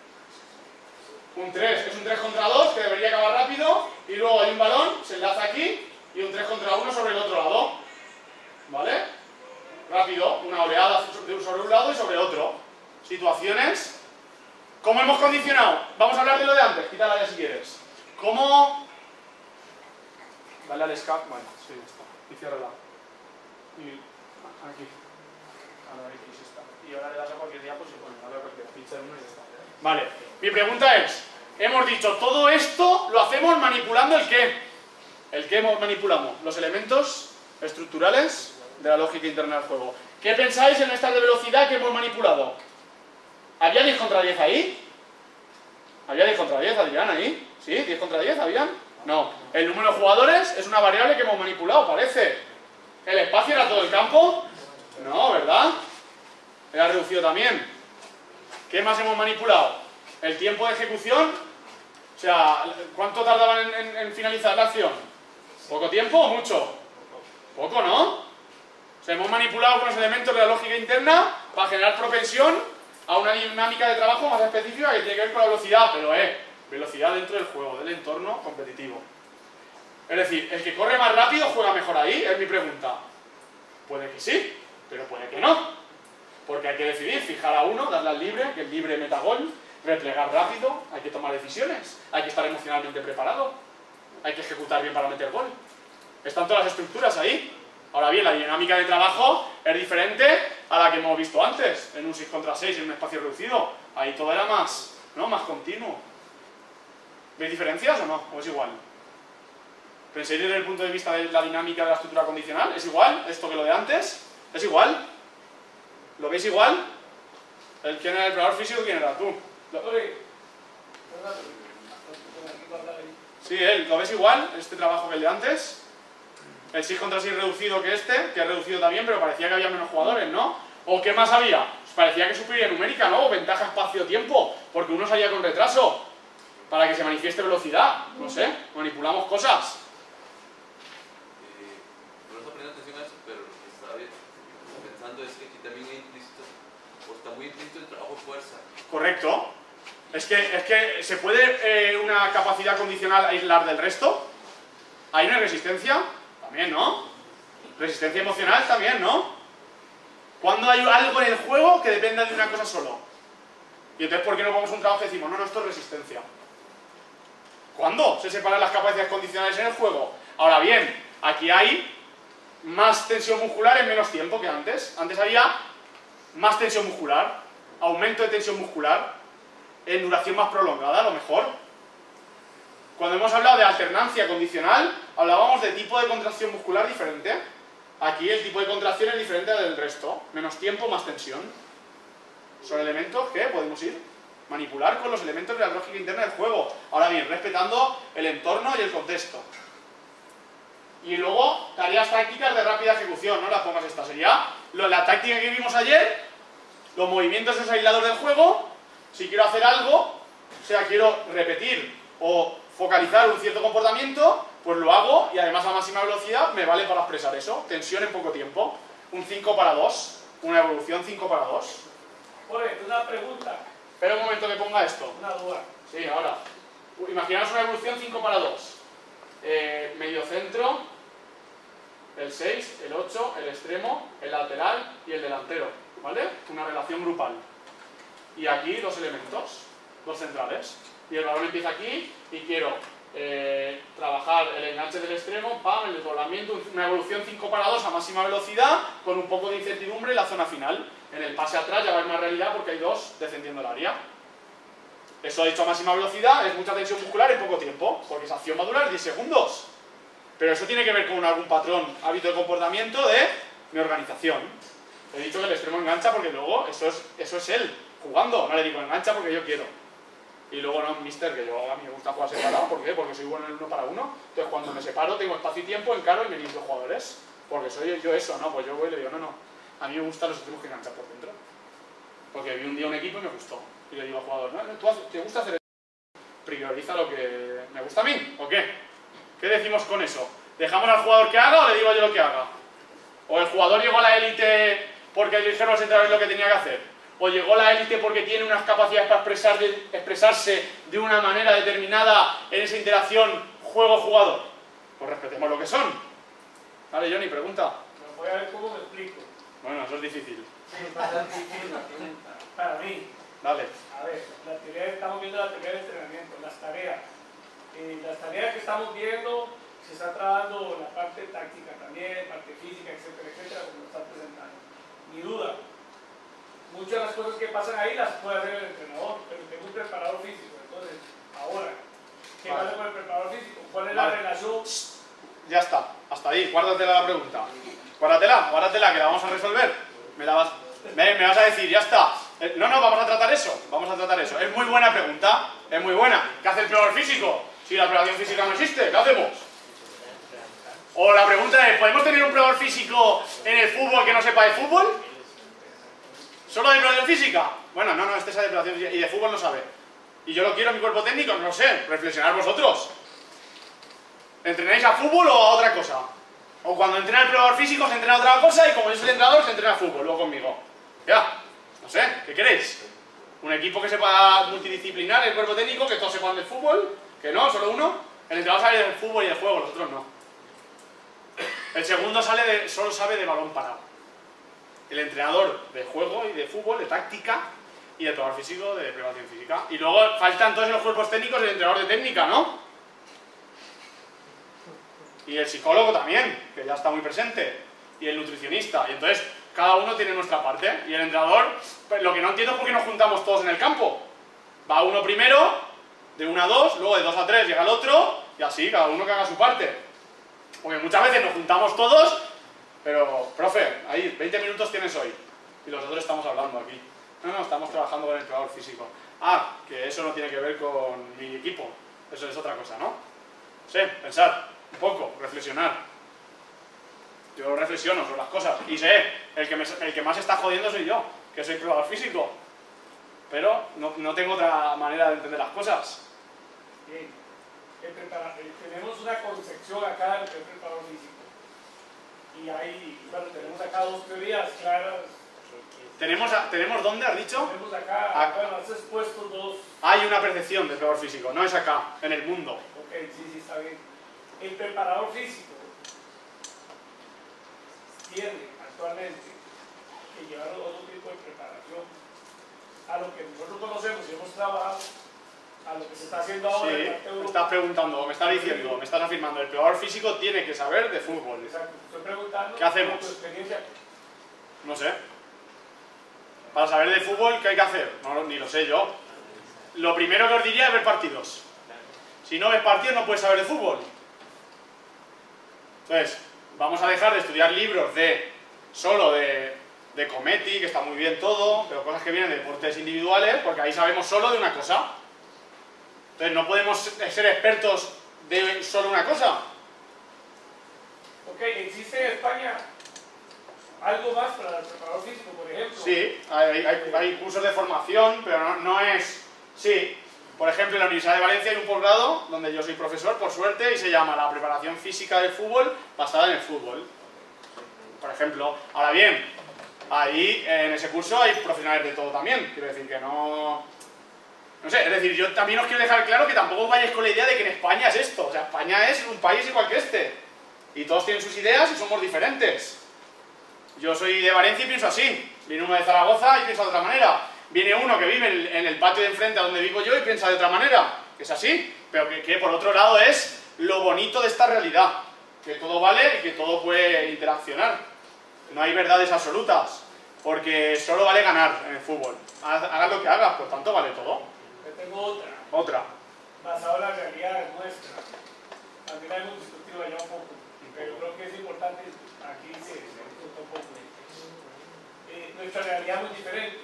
Un 3, es un 3 contra 2 que debería acabar rápido y luego hay un balón, se enlaza aquí y un 3 contra 1 sobre el otro lado. ¿Vale? Rápido, una oleada sobre un lado y sobre otro. Situaciones. ¿Cómo hemos condicionado? Vamos a hablar de lo de antes, quítala ya si quieres. ¿Cómo? Dale al escape, bueno, sí, ya está. Y ciérrala. Y aquí. A la X está. Y ahora le das a cualquier diapo y bueno, dale a cualquier pincha de uno y ya está. Vale, mi pregunta es, hemos dicho, todo esto lo hacemos manipulando el qué. ¿El qué manipulamos? Los elementos estructurales de la lógica interna del juego. ¿Qué pensáis en estas de velocidad que hemos manipulado? ¿Había 10 contra 10 ahí? ¿Había 10 contra 10, Adrián, ahí? ¿Sí? ¿10 contra 10 habían? No. El número de jugadores es una variable que hemos manipulado, parece. ¿El espacio era todo el campo? No, ¿verdad? Era reducido también. ¿Qué más hemos manipulado? El tiempo de ejecución. O sea, ¿cuánto tardaban en finalizar la acción? ¿Poco tiempo o mucho? Poco, ¿no? O sea, hemos manipulado algunos elementos de la lógica interna para generar propensión a una dinámica de trabajo más específica que tiene que ver con la velocidad, pero velocidad dentro del juego, del entorno competitivo. Es decir, ¿el que corre más rápido juega mejor ahí? Es mi pregunta. Puede que sí, pero puede que no. Porque hay que decidir, fijar a uno, darle al libre, que el libre meta gol, replegar rápido, hay que tomar decisiones, hay que estar emocionalmente preparado, hay que ejecutar bien para meter gol. Están todas las estructuras ahí. Ahora bien, la dinámica de trabajo es diferente a la que hemos visto antes, en un 6 contra 6, en un espacio reducido. Ahí todo era más, ¿no? Más continuo. ¿Veis diferencias o no? ¿O es igual? ¿Pensáis desde el punto de vista de la dinámica de la estructura condicional? ¿Es igual esto que lo de antes? ¿Es igual? ¿Lo veis igual? ¿Quién era el preparador físico? ¿Quién era tú? Sí, él. ¿Lo ves igual, este trabajo que el de antes? El 6 contra 6 reducido que este, que es reducido también, pero parecía que había menos jugadores, ¿no? ¿O qué más había? Pues parecía que superioridad numérica, ¿no? O ventaja espacio-tiempo, porque uno salía con retraso, para que se manifieste velocidad. No sé, manipulamos cosas. No estoy poniendo atención a eso, pero lo que estaba pensando es que aquí también hay implícito, o está muy implícito el trabajo fuerza. Correcto. Es que ¿se puede una capacidad condicional aislar del resto? ¿Hay una resistencia? También, ¿no? Resistencia emocional también, ¿no? ¿Cuándo hay algo en el juego que dependa de una cosa solo? Y entonces, ¿por qué no ponemos un trabajo y decimos, no, esto es resistencia? ¿Cuándo se separan las capacidades condicionales en el juego? Ahora bien, aquí hay más tensión muscular en menos tiempo que antes. Antes había más tensión muscular, aumento de tensión muscular, en duración más prolongada, a lo mejor. Cuando hemos hablado de alternancia condicional, hablábamos de tipo de contracción muscular diferente. Aquí el tipo de contracción es diferente del resto. Menos tiempo, más tensión. Son elementos que podemos ir manipular con los elementos de la lógica interna del juego. Ahora bien, respetando el entorno y el contexto. Y luego, tareas tácticas de rápida ejecución, no las pongas esta. Sería la táctica que vimos ayer, los movimientos esos aislados del juego. Si quiero hacer algo, o sea, quiero repetir o focalizar un cierto comportamiento, pues lo hago y además a máxima velocidad me vale para expresar eso. Tensión en poco tiempo. Un 5 para 2. Una evolución 5 para 2. Oye, una pregunta. Espera un momento que ponga esto. Una duda. Sí, ahora. Imaginaos una evolución 5 para 2. Medio centro, el 6, el 8, el extremo, el lateral y el delantero. ¿Vale? Una relación grupal. Y aquí dos elementos, dos centrales. Y el balón empieza aquí y quiero trabajar el enganche del extremo, pam, el desdoblamiento, una evolución 5 para 2 a máxima velocidad, con un poco de incertidumbre en la zona final. En el pase atrás ya va a haber más realidad porque hay dos defendiendo el área. Eso hecho a máxima velocidad es mucha tensión muscular en poco tiempo, porque esa acción va a durar 10 segundos. Pero eso tiene que ver con algún patrón, hábito de comportamiento de mi organización. He dicho que el extremo engancha porque luego eso es él jugando, no le digo engancha porque yo quiero. Y luego no, mister, que yo a mí me gusta jugar separado, ¿por qué? Porque soy bueno en el 1 para 1. Entonces cuando me separo tengo espacio y tiempo, encaro y me limpio jugadores. Porque soy yo eso, ¿no? Pues yo voy y le digo, no, a mí me gustan los extremos que enganchan por dentro. Porque vi un día un equipo y me gustó. Y le digo al jugador, ¿no? ¿Te gusta hacer eso? Prioriza lo que me gusta a mí, ¿o qué? ¿Qué decimos con eso? ¿Dejamos al jugador que haga o le digo yo lo que haga? ¿O el jugador llegó a la élite porque le dijeron a los entrenadores lo que tenía que hacer? ¿O llegó a la élite porque tiene unas capacidades para expresarse de una manera determinada en esa interacción juego-jugador? Pues respetemos lo que son. Vale, Johnny, pregunta. Voy a ver cómo me explico. Bueno, eso es difícil. Sí, bastante difícil la pregunta. Para mí, Dale. a ver, estamos viendo la teoría de entrenamiento, las tareas. Las tareas que estamos viendo, se está trabajando la parte táctica también, parte física, etcétera, etcétera, como lo está presentando. Ni duda, muchas de las cosas que pasan ahí las puede hacer el entrenador, pero tengo un preparador físico. Entonces, ahora, ¿qué pasa con el preparador físico? ¿Cuál es la relación? Ya está, hasta ahí, guárdatela la pregunta. Guárdatela, que la vamos a resolver. Me vas a decir, ya está. No, vamos a tratar eso. Es muy buena pregunta, es muy buena. ¿Qué hace el preparador físico? Si la preparación física no existe, ¿qué hacemos? O la pregunta es, ¿podemos tener un preparador físico en el fútbol que no sepa de fútbol? ¿Solo de preparación física? Bueno, no, este sabe de preparación física y de fútbol no sabe. Y yo lo quiero en mi cuerpo técnico, no lo sé, reflexionad vosotros. ¿Entrenáis a fútbol o a otra cosa? O cuando entrena el preparador físico se entrena a otra cosa y como yo soy el entrenador se entrena a fútbol, luego conmigo. Ya, no sé, ¿qué queréis? ¿Un equipo que sepa multidisciplinar el cuerpo técnico, que todos sepan del fútbol? ¿Que no? ¿Solo uno? El entrenador sabe del fútbol y del juego, los otros no. El segundo solo sabe de balón parado. El entrenador de juego y de fútbol, de táctica, y el preparador físico de preparación física. Y luego faltan entonces los cuerpos técnicos el entrenador de técnica, ¿no? Y el psicólogo también, que ya está muy presente. Y el nutricionista. Y entonces cada uno tiene nuestra parte. Y el entrenador, pues, lo que no entiendo es por qué nos juntamos todos en el campo. Va uno primero, de 1 a 2, luego de 2 a 3 llega el otro, y así, cada uno que haga su parte. Porque muchas veces nos juntamos todos, pero, profe, ahí, 20 minutos tienes hoy. Y los otros estamos hablando aquí. No, estamos trabajando con el preparador físico. Ah, que eso no tiene que ver con mi equipo. Eso es otra cosa, ¿no? Sí, pensar un poco, reflexionar. Yo reflexiono sobre las cosas y sé, el que más está jodiendo soy yo, que soy preparador físico. Pero no tengo otra manera de entender las cosas. Bien, tenemos una concepción acá del preparador físico. Y ahí, bueno, tenemos acá dos teorías claras. ¿Tenemos dónde has dicho? Tenemos acá, bueno, has expuesto dos. Hay una percepción del preparador físico, no es acá, en el mundo. Ok, sí, está bien. El preparador físico tiene actualmente que llevar otro tipo de preparación a lo que nosotros conocemos y hemos trabajado, a lo que se está haciendo ahora en la parte me estás preguntando, me estás diciendo, me estás afirmando, el preparador físico tiene que saber de fútbol. Exacto, estoy preguntando. ¿Qué hacemos? Tu experiencia. No sé. Para saber de fútbol, ¿qué hay que hacer? No, ni lo sé yo. Lo primero que os diría es ver partidos. Si no ves partidos, no puedes saber de fútbol. Entonces, vamos a dejar de estudiar libros solo de Cometti, que está muy bien todo, pero cosas que vienen de deportes individuales, porque ahí sabemos solo de una cosa. Entonces, no podemos ser expertos de solo una cosa. Ok, ¿existe en España algo más para el preparador físico, por ejemplo? Sí, hay cursos de formación, pero no es... Sí, por ejemplo, en la Universidad de Valencia hay un posgrado donde yo soy profesor, por suerte, y se llama la preparación física del fútbol basada en el fútbol. Por ejemplo, ahora bien, ahí en ese curso hay profesionales de todo también, quiero decir que no... No sé, es decir, yo también os quiero dejar claro que tampoco vayáis con la idea de que en España es esto. O sea, España es un país igual que este. Y todos tienen sus ideas y somos diferentes. Yo soy de Valencia y pienso así. Viene uno de Zaragoza y piensa de otra manera. Viene uno que vive en el patio de enfrente a donde vivo yo y piensa de otra manera. Que es así. pero que por otro lado es lo bonito de esta realidad, que todo vale y que todo puede interaccionar. No hay verdades absolutas, porque solo vale ganar en el fútbol. Hagas lo que hagas, por tanto vale todo. Yo tengo otra, Otra. basada en la realidad nuestra. También hay un discutido allá un poco, pero creo que es importante, aquí se discuta un poco. Nuestra realidad es muy diferente.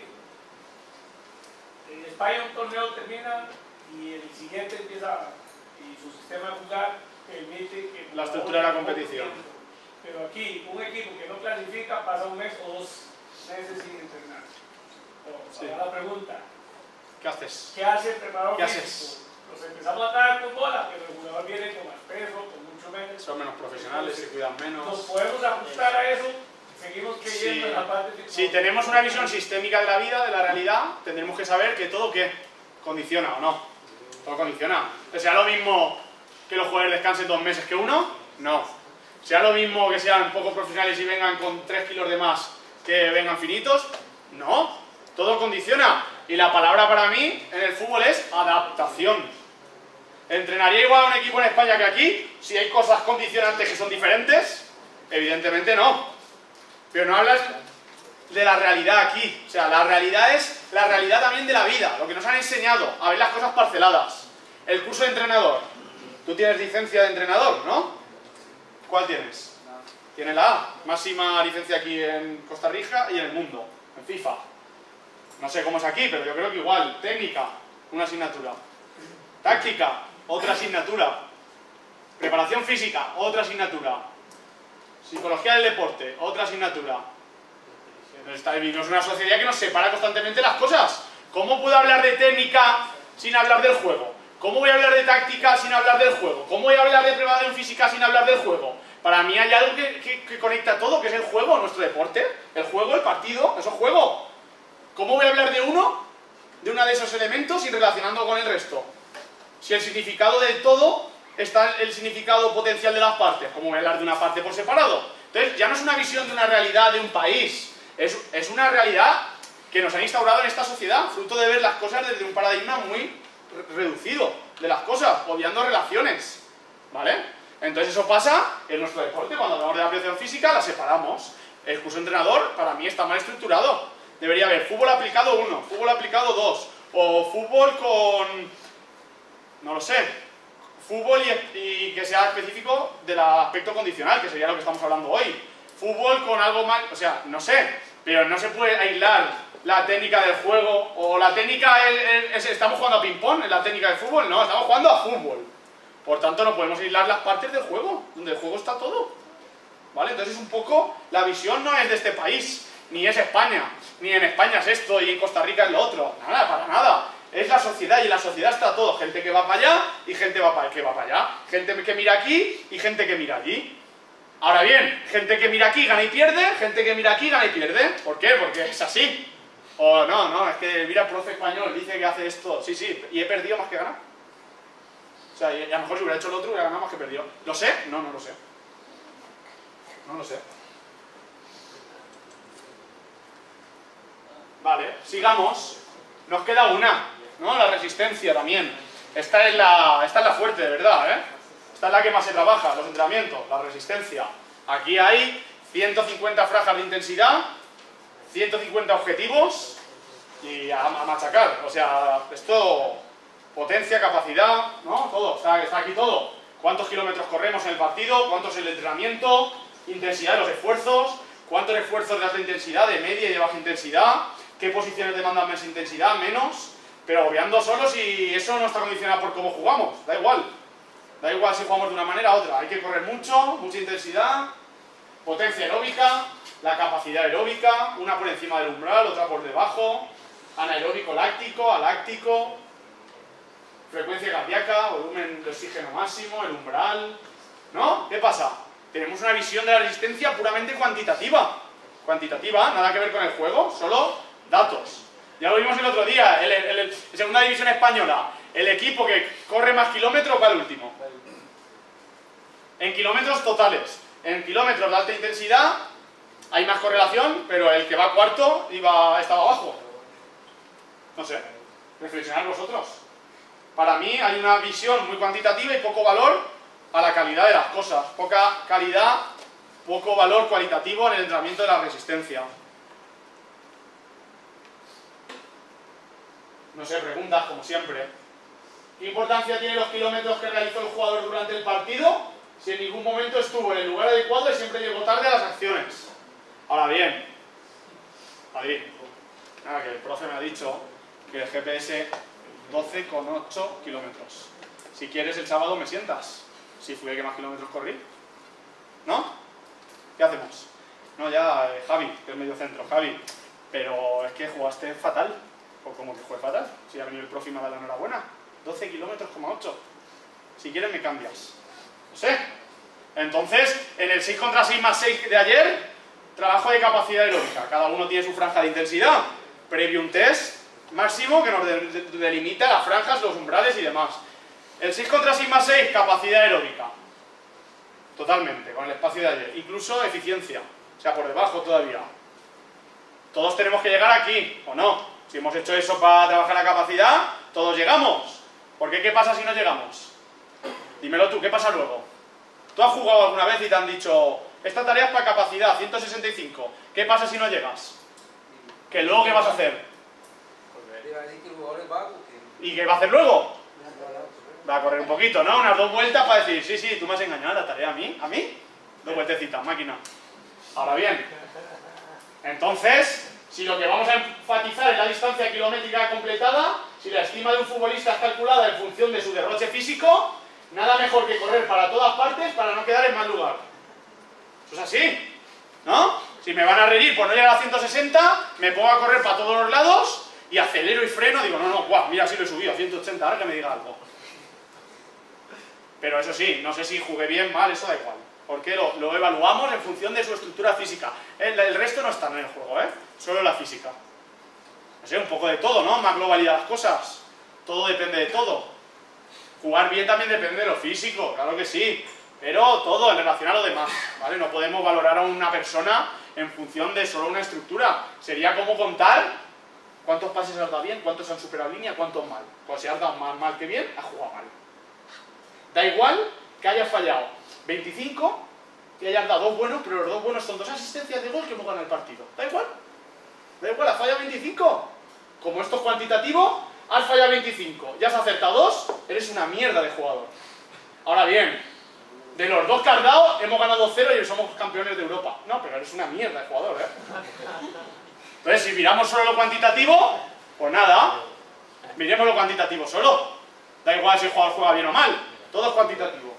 En España un torneo termina y el siguiente empieza, y su sistema de jugar permite que... La estructura de la competición. Pero aquí, un equipo que no clasifica pasa un mes o 2 meses sin entrenar. Sí. Ahora la pregunta, ¿Qué haces? ¿qué hace el preparador ¿Qué físico? haces? Nos empezamos a dar con bola, pero el jugador viene con más peso, con mucho menos. Son menos profesionales, se cuidan Nos menos. podemos ajustar a eso, seguimos creyendo Sí. en la parte física. Si tenemos una visión sistémica de la vida, de la realidad, tendremos que saber que todo, ¿qué? Condiciona o no. Todo condiciona. ¿Sea lo mismo que los jugadores descansen 2 meses que uno? No. ¿Sea lo mismo que sean poco profesionales y vengan con 3 kilos de más que vengan finitos? No. Todo condiciona. Y la palabra para mí en el fútbol es adaptación. ¿Entrenaría igual a un equipo en España que aquí? Si hay cosas condicionantes que son diferentes, evidentemente no. Pero no hablas de la realidad aquí. O sea, la realidad es la realidad también de la vida. Lo que nos han enseñado a ver las cosas parceladas. El curso de entrenador. Tú tienes licencia de entrenador, ¿no? ¿Cuál tienes? Tienes la A. Máxima licencia aquí en Costa Rica y en el mundo. En FIFA. No sé cómo es aquí, pero yo creo que igual. Técnica, una asignatura. Táctica, otra asignatura. Preparación física, otra asignatura. Psicología del deporte, otra asignatura. Vivimos en una sociedad que nos separa constantemente las cosas. ¿Cómo puedo hablar de técnica sin hablar del juego? ¿Cómo voy a hablar de táctica sin hablar del juego? ¿Cómo voy a hablar de preparación física sin hablar del juego? Para mí hay algo que conecta todo, que es el juego, nuestro deporte. El juego, el partido, eso es juego. ¿Cómo voy a hablar de uno, de uno de esos elementos y relacionando con el resto? Si el significado del todo está el significado potencial de las partes, ¿cómo voy a hablar de una parte por separado? Entonces, ya no es una visión de una realidad de un país, es una realidad que nos han instaurado en esta sociedad, fruto de ver las cosas desde un paradigma muy reducido de las cosas, obviando relaciones, ¿vale? Entonces eso pasa en nuestro deporte, cuando hablamos de la preparación física, la separamos. El curso de entrenador, para mí, está mal estructurado. Debería haber fútbol aplicado 1, fútbol aplicado 2, o fútbol con... no lo sé, fútbol y que sea específico del aspecto condicional, que sería lo que estamos hablando hoy. Fútbol con algo más, o sea, no sé, pero no se puede aislar la técnica del juego, o la técnica, estamos jugando a ping-pong en la técnica del fútbol, no, estamos jugando a fútbol. Por tanto, no podemos aislar las partes del juego, donde el juego está todo. ¿Vale? Entonces, un poco, la visión no es de este país, ni es España, ni en España es esto y en Costa Rica es lo otro, nada, para nada. Es la sociedad y en la sociedad está todo, gente que va para allá y gente que va para allá, gente que mira aquí y gente que mira allí. Ahora bien, gente que mira aquí gana y pierde, gente que mira aquí gana y pierde. ¿Por qué? Porque es así. O no, es que mira, el profe español dice que hace esto, sí, y he perdido más que ganar. O sea, y a lo mejor si hubiera hecho el otro hubiera ganado más que perdido. ¿Lo sé? No lo sé. No lo sé. Vale, sigamos. Nos queda una, ¿no? La resistencia también. Esta es la fuerte, de verdad, ¿eh? Esta es la que más se trabaja, los entrenamientos, la resistencia. Aquí hay 150 franjas de intensidad, 150 objetivos y a machacar. O sea, esto, potencia, capacidad, ¿no? Todo, está aquí todo. ¿Cuántos kilómetros corremos en el partido? ¿Cuánto es el entrenamiento? Intensidad de los esfuerzos. ¿Cuántos esfuerzos de alta intensidad, de media y de baja intensidad? ¿Qué posiciones demandan más intensidad, menos? Pero obviando solo si eso no está condicionado por cómo jugamos, da igual. Da igual si jugamos de una manera u otra. Hay que correr mucho, mucha intensidad, potencia aeróbica, la capacidad aeróbica, una por encima del umbral, otra por debajo, anaeróbico láctico, aláctico, frecuencia cardíaca, volumen de oxígeno máximo, el umbral, ¿no? ¿Qué pasa? Tenemos una visión de la resistencia puramente cuantitativa. Cuantitativa, nada que ver con el juego, solo datos. Ya lo vimos el otro día, en segunda división española, el equipo que corre más kilómetros va el último. En kilómetros totales, en kilómetros de alta intensidad hay más correlación, pero el que va cuarto estaba abajo. No sé, reflexionad vosotros. Para mí hay una visión muy cuantitativa y poco valor a la calidad de las cosas. Poca calidad, poco valor cualitativo en el entrenamiento de la resistencia. No sé, preguntas como siempre. ¿Qué importancia tienen los kilómetros que realizó el jugador durante el partido si en ningún momento estuvo en el lugar adecuado y siempre llegó tarde a las acciones? Ahora bien, Madrid, que el profe me ha dicho que el GPS 12,8 kilómetros. Si quieres el sábado me sientas. Si fui el que más kilómetros corrí. ¿No? ¿Qué hacemos? No, ya, Javi, que es medio centro, Javi. Pero es que jugaste fatal. ¿O cómo que jugué fatal? Si ha venido el profe y me ha dado la enhorabuena. 12 kilómetros, 8. Si quieres me cambias. No sé. Entonces, en el 6 contra 6 más 6 de ayer, trabajo de capacidad aeróbica. Cada uno tiene su franja de intensidad. Previo un test máximo que nos delimita las franjas, los umbrales y demás. El 6 contra 6 más 6, capacidad aeróbica. Totalmente, con el espacio de ayer. Incluso eficiencia. O sea, por debajo todavía. Todos tenemos que llegar aquí, ¿o no? Si hemos hecho eso para trabajar la capacidad, todos llegamos. ¿Por qué? ¿Qué pasa si no llegamos? Dímelo tú, ¿qué pasa luego? ¿Tú has jugado alguna vez y te han dicho esta tarea es para capacidad, 165? ¿Qué pasa si no llegas? ¿Que luego qué vas a hacer? ¿Y qué va a hacer luego? Va a correr un poquito, ¿no? Unas 2 vueltas para decir, sí, sí, tú me has engañado la tarea a mí. ¿A mí? 2 vueltecitas, máquina. Ahora bien, entonces, si lo que vamos a enfatizar es la distancia kilométrica completada, si la estima de un futbolista es calculada en función de su derroche físico, nada mejor que correr para todas partes para no quedar en mal lugar. Eso es así, ¿no? Si me van a reír por no llegar a 160, me pongo a correr para todos los lados y acelero y freno, digo, no, guau, mira si lo he subido a 180, ahora que me diga algo. Pero eso sí, no sé si jugué bien, mal, eso da igual. Porque lo evaluamos en función de su estructura física. El resto no está en el juego, ¿eh? Solo la física. No sé, un poco de todo, ¿no? Más globalidad las cosas. Todo depende de todo. Jugar bien también depende de lo físico, claro que sí. Pero todo en relación a lo demás, ¿vale? No podemos valorar a una persona en función de solo una estructura. Sería como contar cuántos pases has dado bien, cuántos han superado línea, cuántos mal. Pues si has dado más mal que bien, has jugado mal. Da igual que hayas fallado 25, que hayas dado 2 buenos, pero los 2 buenos son 2 asistencias de gol que hemos ganado el partido. Da igual. Da igual, has fallado 25. Como esto es cuantitativo, has fallado 25 y has acertado 2, eres una mierda de jugador. Ahora bien, de los 2 que has dado, hemos ganado 0 y somos campeones de Europa. No, pero eres una mierda de jugador, ¿eh? Entonces, si miramos solo lo cuantitativo, pues nada, miremos lo cuantitativo solo. Da igual si el jugador juega bien o mal, todo es cuantitativo.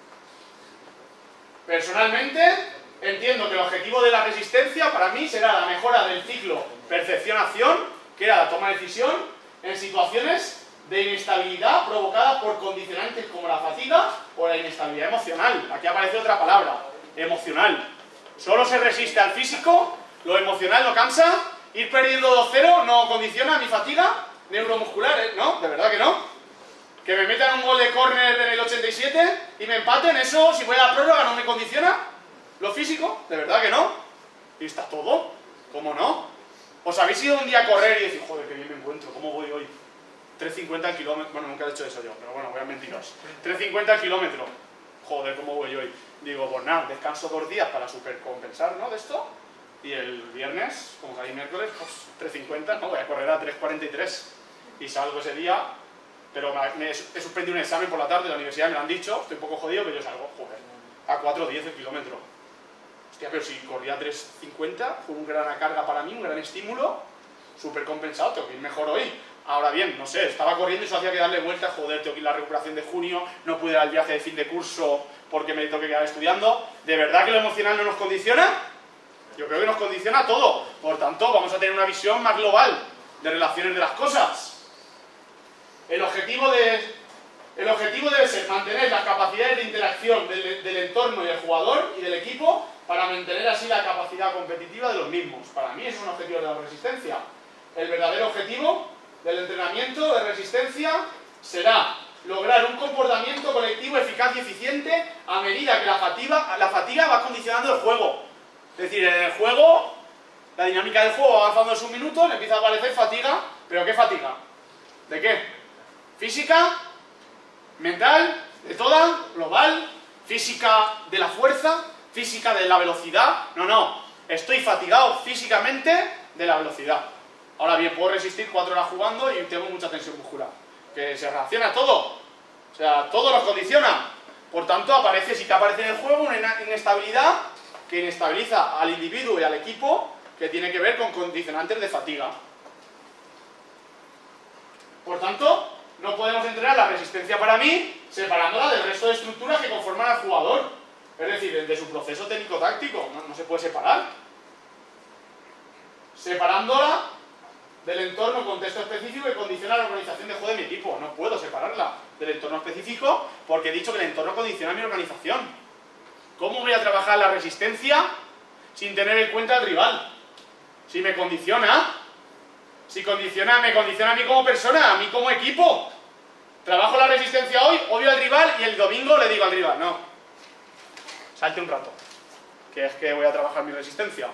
Personalmente, entiendo que el objetivo de la resistencia para mí será la mejora del ciclo percepción-acción, que era la toma de decisión, en situaciones de inestabilidad provocadas por condicionantes como la fatiga o la inestabilidad emocional. Aquí aparece otra palabra, emocional. Solo se resiste al físico, lo emocional no cansa, ir perdiendo 2-0 no condiciona mi fatiga neuromuscular, ¿eh? ¿No? ¿De verdad que no? Que me metan un gol de córner en el 87 y me empaten, eso, si voy a la prórroga, ¿no me condiciona? ¿Lo físico? ¿De verdad que no? Y está todo, ¿cómo no? ¿Os habéis ido un día a correr y decir, joder, qué bien me encuentro, ¿cómo voy hoy? 3.50 kilómetros, bueno, nunca he hecho eso yo, pero bueno, voy a mentiros. 3.50 kilómetros, joder, ¿cómo voy hoy? Digo, pues nada, descanso 2 días para supercompensar, ¿no? De esto. Y el viernes, como que hay miércoles, pues 3.50, no, voy a correr a 3.43. Y salgo ese día. Pero he suspendido un examen por la tarde de la universidad, me lo han dicho, estoy un poco jodido, pero yo salgo, joder, a 4.10 el kilómetro. Hostia, pero si corría 3.50, fue una gran carga para mí, un gran estímulo, súper compensado, tengo que ir mejor hoy. Ahora bien, no sé, estaba corriendo y eso hacía que darle vueltas, joder, tengo que ir a la recuperación de junio, no pude ir al viaje de fin de curso porque me tengo que quedar estudiando. ¿De verdad que lo emocional no nos condiciona? Yo creo que nos condiciona todo. Por tanto, vamos a tener una visión más global de relaciones de las cosas. El objetivo debe ser mantener las capacidades de interacción del entorno y del jugador y del equipo para mantener así la capacidad competitiva de los mismos. Para mí eso es un objetivo de la resistencia. El verdadero objetivo del entrenamiento de resistencia será lograr un comportamiento colectivo eficaz y eficiente a medida que la fatiga va condicionando el juego. Es decir, en el juego, la dinámica del juego va avanzando en sus minutos, le empieza a aparecer fatiga, pero ¿qué fatiga? ¿De qué? Física, mental, de toda, global, física de la fuerza, física de la velocidad. No, estoy fatigado físicamente de la velocidad. Ahora bien, puedo resistir 4 horas jugando y tengo mucha tensión muscular. Que se relaciona todo. O sea, todo nos condiciona. Por tanto, sí que aparece en el juego una inestabilidad que inestabiliza al individuo y al equipo, que tiene que ver con condicionantes de fatiga. Por tanto, no podemos entrenar la resistencia para mí separándola del resto de estructuras que conforman al jugador. Es decir, de su proceso técnico-táctico. No se puede separar. Separándola del entorno, contexto específico que condiciona la organización de juego de mi equipo. No puedo separarla del entorno específico porque he dicho que el entorno condiciona mi organización. ¿Cómo voy a trabajar la resistencia sin tener en cuenta al rival? Si me condiciona, me condiciona a mí como persona, a mí como equipo. Trabajo la resistencia hoy, odio al rival y el domingo le digo al rival, no, salte un rato, que es que voy a trabajar mi resistencia.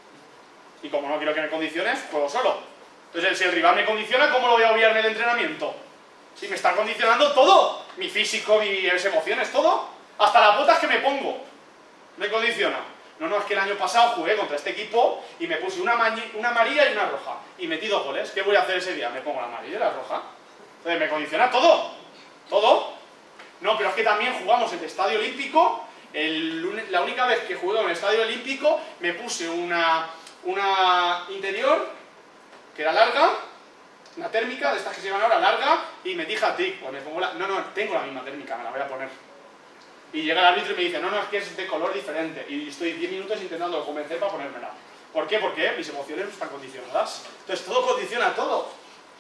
Y como no quiero que me condiciones, juego solo. Entonces, si el rival me condiciona, ¿cómo lo voy a obviar en el entrenamiento? Si me está condicionando todo, mi físico, mis emociones, todo, hasta las botas que me pongo, me condiciona. No, es que el año pasado jugué contra este equipo y me puse una amarilla y una roja. Y metí 2 goles. ¿Qué voy a hacer ese día? Me pongo la amarilla y la roja. Entonces, me condiciona todo. Todo. No, pero es que también jugamos en el Estadio Olímpico. La única vez que jugué en el Estadio Olímpico, me puse una interior que era larga, una térmica, de estas que se llaman ahora, larga, y me dije a ti, pues me pongo no, tengo la misma térmica, me la voy a poner. Y llega el árbitro y me dice, no, es que es de color diferente, y estoy 10 minutos intentando convencer para ponérmela. ¿Por qué? Porque mis emociones no están condicionadas. Entonces todo condiciona todo.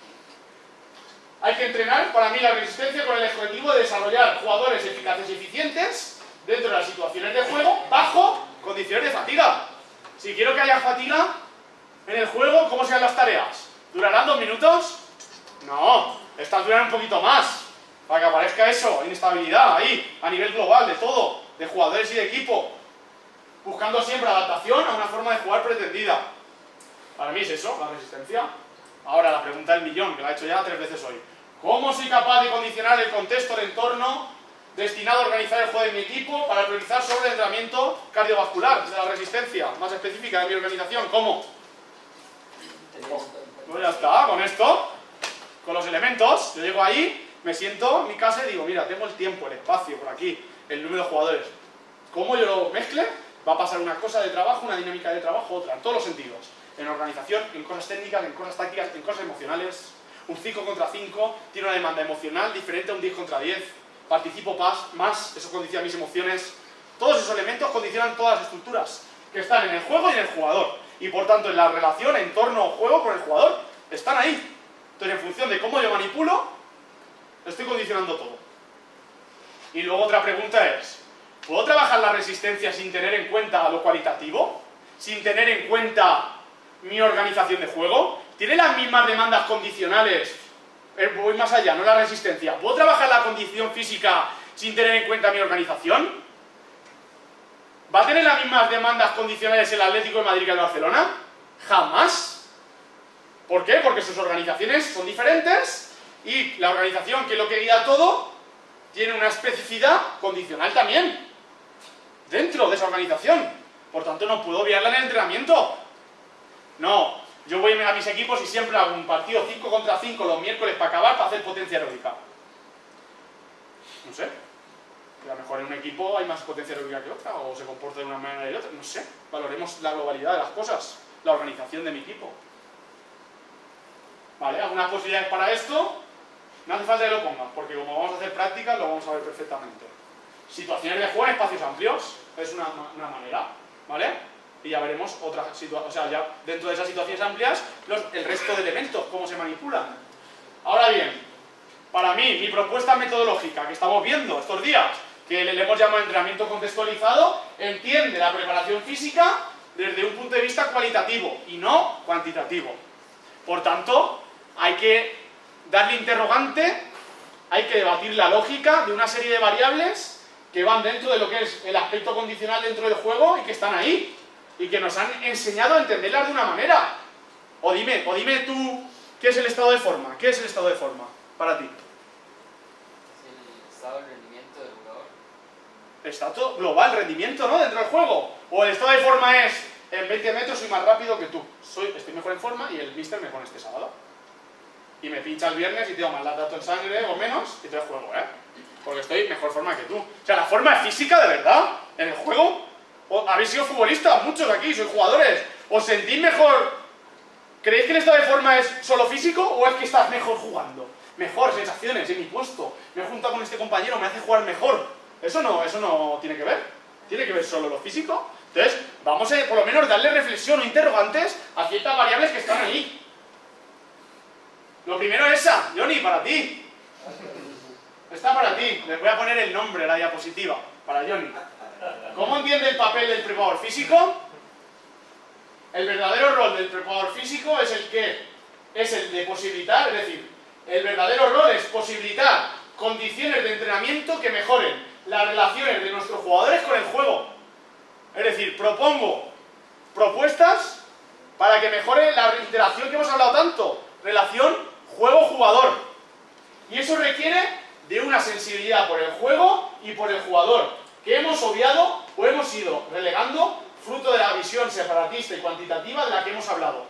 Hay que entrenar, para mí, la resistencia con el objetivo de desarrollar jugadores eficaces y eficientes dentro de las situaciones de juego, bajo condiciones de fatiga. Si quiero que haya fatiga en el juego, ¿cómo sean las tareas? ¿Durarán 2 minutos? No, estas duran un poquito más, para que aparezca eso, inestabilidad ahí, a nivel global, de todo, de jugadores y de equipo, buscando siempre adaptación a una forma de jugar pretendida. Para mí es eso, la resistencia. Ahora la pregunta del millón, que la he hecho ya 3 veces hoy. ¿Cómo soy capaz de condicionar el contexto, el entorno destinado a organizar el juego de mi equipo para priorizar sobre el entrenamiento cardiovascular, de la resistencia más específica de mi organización? ¿Cómo? Pues ya está, con esto, con los elementos, yo llego ahí, me siento en mi casa y digo, mira, tengo el tiempo, el espacio, por aquí, el número de jugadores. ¿Cómo yo lo mezcle? Va a pasar una cosa de trabajo, una dinámica de trabajo, otra, en todos los sentidos. En organización, en cosas técnicas, en cosas tácticas, en cosas emocionales. Un 5 contra 5 tiene una demanda emocional diferente a un 10 contra 10. Participo más, eso condiciona mis emociones. Todos esos elementos condicionan todas las estructuras que están en el juego y en el jugador. Y por tanto, en la relación entorno-juego con el jugador, están ahí. Entonces, en función de cómo yo manipulo, estoy condicionando todo. Y luego otra pregunta es, ¿puedo trabajar la resistencia sin tener en cuenta lo cualitativo? ¿Sin tener en cuenta mi organización de juego? ¿Tiene las mismas demandas condicionales? Voy más allá, no la resistencia. ¿Puedo trabajar la condición física sin tener en cuenta mi organización? ¿Va a tener las mismas demandas condicionales el Atlético de Madrid que el Barcelona? Jamás. ¿Por qué? Porque sus organizaciones son diferentes y la organización, que es lo que guía todo, tiene una especificidad condicional también dentro de esa organización. Por tanto, no puedo obviarla en el entrenamiento. No, yo voy a mis equipos y siempre hago un partido 5 contra 5 los miércoles para acabar, para hacer potencia aeróbica. No sé. A lo mejor en un equipo hay más potencia aeróbica que otra, o se comporta de una manera y de otra. No sé. Valoremos la globalidad de las cosas, la organización de mi equipo. ¿Vale? ¿Algunas posibilidades para esto? No hace falta que lo pongas, porque como vamos a hacer prácticas, lo vamos a ver perfectamente. Situaciones de juego en espacios amplios, es una manera, ¿vale? Y ya veremos otras situaciones, o sea, ya dentro de esas situaciones amplias, el resto de elementos, cómo se manipulan. Ahora bien, para mí, mi propuesta metodológica que estamos viendo estos días, que le hemos llamado entrenamiento contextualizado, entiende la preparación física desde un punto de vista cualitativo y no cuantitativo. Por tanto, hay que darle interrogante, hay que debatir la lógica de una serie de variables que van dentro de lo que es el aspecto condicional dentro del juego y que están ahí, y que nos han enseñado a entenderlas de una manera. O dime tú, ¿qué es el estado de forma? ¿Qué es el estado de forma para ti? estado de rendimiento del jugador. Estado global, rendimiento, ¿no? Dentro del juego. O el estado de forma es, en 20 metros soy más rápido que tú. Estoy mejor en forma y el mister me pone este sábado. Y me pincha el viernes y tengo más lactato en sangre o menos, y entonces juego, ¿eh? Porque estoy en mejor forma que tú. O sea, la forma es física, de verdad, en el juego. Habéis sido futbolistas, muchos aquí, sois jugadores. ¿Os sentís mejor? ¿Creéis que el estado de forma es solo físico o es que estás mejor jugando? Mejor, sensaciones, en mi puesto. Me he juntado con este compañero, me hace jugar mejor. Eso no tiene que ver. Tiene que ver solo lo físico. Entonces, vamos a por lo menos darle reflexión o interrogantes a ciertas variables que están ahí. Lo primero es esa, Johnny, para ti. Está para ti. Les voy a poner el nombre a la diapositiva, para Johnny. ¿Cómo entiende el papel del preparador físico? El verdadero rol del preparador físico es el que es el de posibilitar, es decir, el verdadero rol es posibilitar condiciones de entrenamiento que mejoren las relaciones de nuestros jugadores con el juego. Es decir, propongo propuestas para que mejore la interacción que hemos hablado tanto, relación juego-jugador. Y eso requiere de una sensibilidad por el juego y por el jugador, que hemos obviado o hemos ido relegando fruto de la visión separatista y cuantitativa de la que hemos hablado.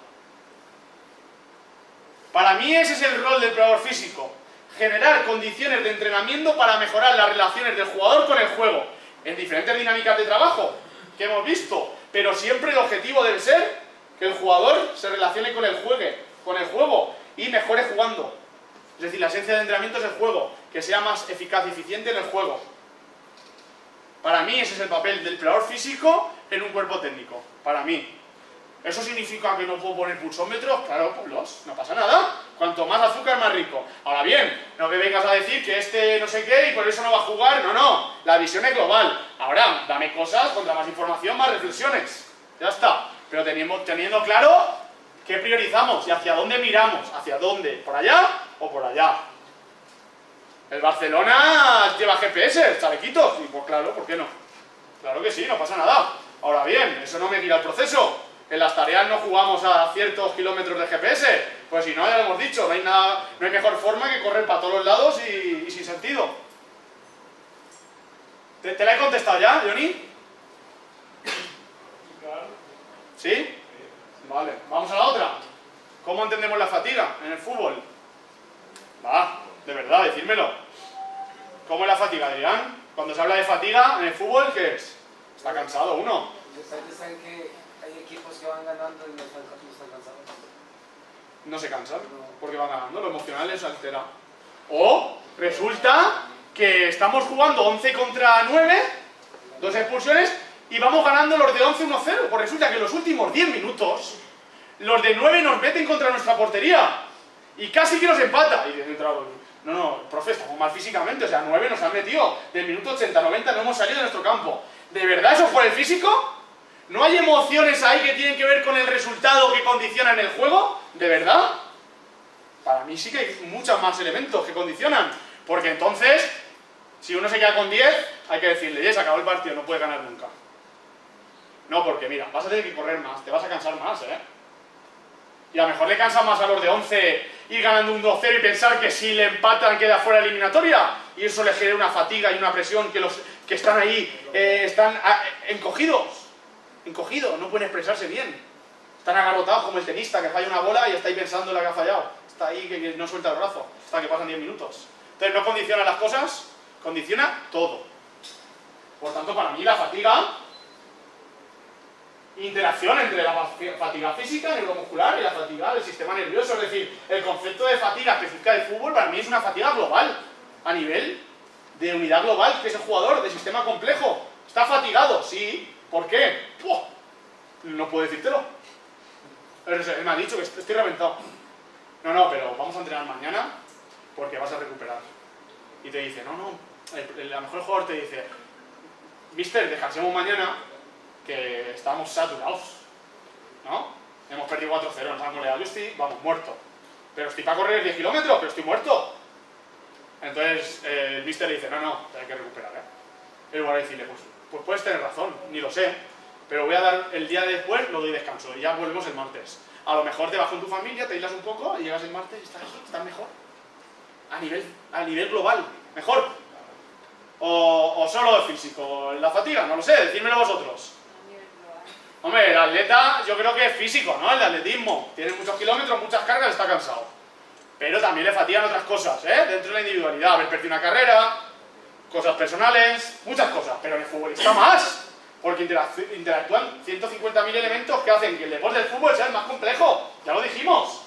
Para mí ese es el rol del preparador físico, generar condiciones de entrenamiento para mejorar las relaciones del jugador con el juego, en diferentes dinámicas de trabajo que hemos visto, pero siempre el objetivo debe ser que el jugador se relacione con el juego y mejore jugando. Es decir, la esencia del entrenamiento es el juego, que sea más eficaz y eficiente en el juego. Para mí ese es el papel del preparador físico en un cuerpo técnico, para mí. ¿Eso significa que no puedo poner pulsómetros? Claro, ponlos, no pasa nada. Cuanto más azúcar, más rico. Ahora bien, no me vengas a decir que este no sé qué y por eso no va a jugar. No, la visión es global. Ahora, dame cosas, contra más información, más reflexiones. Ya está. Pero teniendo claro qué priorizamos y hacia dónde miramos. ¿Hacia dónde? ¿Por allá o por allá? El Barcelona lleva GPS, chalequitos. Y pues claro, ¿por qué no? Claro que sí, no pasa nada. Ahora bien, eso no me tira el proceso. En las tareas no jugamos a ciertos kilómetros de GPS. Pues si no, ya lo hemos dicho, no hay mejor forma que correr para todos los lados y sin sentido. ¿Te la he contestado ya, Johnny? ¿Sí? Vale, vamos a la otra. ¿Cómo entendemos la fatiga en el fútbol? Va, de verdad, decírmelo. ¿Cómo es la fatiga, Adrián? Cuando se habla de fatiga en el fútbol, ¿qué es? Está cansado uno. Ustedes saben que hay equipos que van ganando y no están cansados. No se cansan, porque van ganando, lo emocional les altera. O resulta que estamos jugando 11 contra 9, 2 expulsiones, y vamos ganando los de 11 1-0. Pues resulta que en los últimos 10 minutos, los de 9 nos meten contra nuestra portería. Y casi que nos empata. Y dicen, no, profe, estamos mal físicamente, o sea, 9 nos han metido. Del minuto 80-90 no hemos salido de nuestro campo. ¿De verdad eso fue el físico? ¿No hay emociones ahí que tienen que ver con el resultado que condicionan el juego? ¿De verdad? Para mí sí que hay muchos más elementos que condicionan. Porque entonces, si uno se queda con 10, hay que decirle, ya se acabó el partido, no puede ganar nunca. No, porque mira, vas a tener que correr más, te vas a cansar más, ¿eh? Y a lo mejor le cansa más a los de 11 ir ganando un 2-0 y pensar que si le empatan queda fuera eliminatoria. Y eso le genera una fatiga y una presión que los que están ahí están encogidos, no pueden expresarse bien. Están agarrotados como el tenista que falla una bola y está ahí pensando en la que ha fallado. Está ahí que no suelta el brazo hasta que pasan 10 minutos. Entonces no condiciona las cosas, condiciona todo. Por tanto, para mí la fatiga, interacción entre la fatiga física, neuromuscular, y la fatiga del sistema nervioso. Es decir, el concepto de fatiga específica del fútbol para mí es una fatiga global, a nivel de unidad global, que es el jugador, de sistema complejo. ¿Está fatigado? Sí. ¿Por qué? ¡Puah! No puedo decírtelo. Él me ha dicho que estoy reventado. No, pero vamos a entrenar mañana porque vas a recuperar. Y te dice, a lo mejor el jugador te dice, mister, descansemos mañana, que estamos saturados, ¿no? Hemos perdido 4-0, nos han goleado, yo estoy, muerto. Pero estoy para correr 10 kilómetros, pero estoy muerto. Entonces el mister le dice, no, hay que recuperar, ¿eh? Y voy a decirle, pues puedes tener razón, ni lo sé, pero voy a dar el día después, lo doy descanso y ya volvemos el martes. A lo mejor te vas con tu familia, te aíslas un poco y llegas el martes y estás mejor. A nivel global, mejor. ¿O solo físico? ¿La fatiga? No lo sé, decídmelo vosotros. Hombre, el atleta yo creo que es físico, ¿no? El de atletismo. Tiene muchos kilómetros, muchas cargas, está cansado. Pero también le fatigan otras cosas, ¿eh? Dentro de la individualidad. Haber perdido una carrera, cosas personales, muchas cosas. Pero en el futbolista más. Porque interactúan 150.000 elementos que hacen que el deporte del fútbol sea el más complejo. Ya lo dijimos.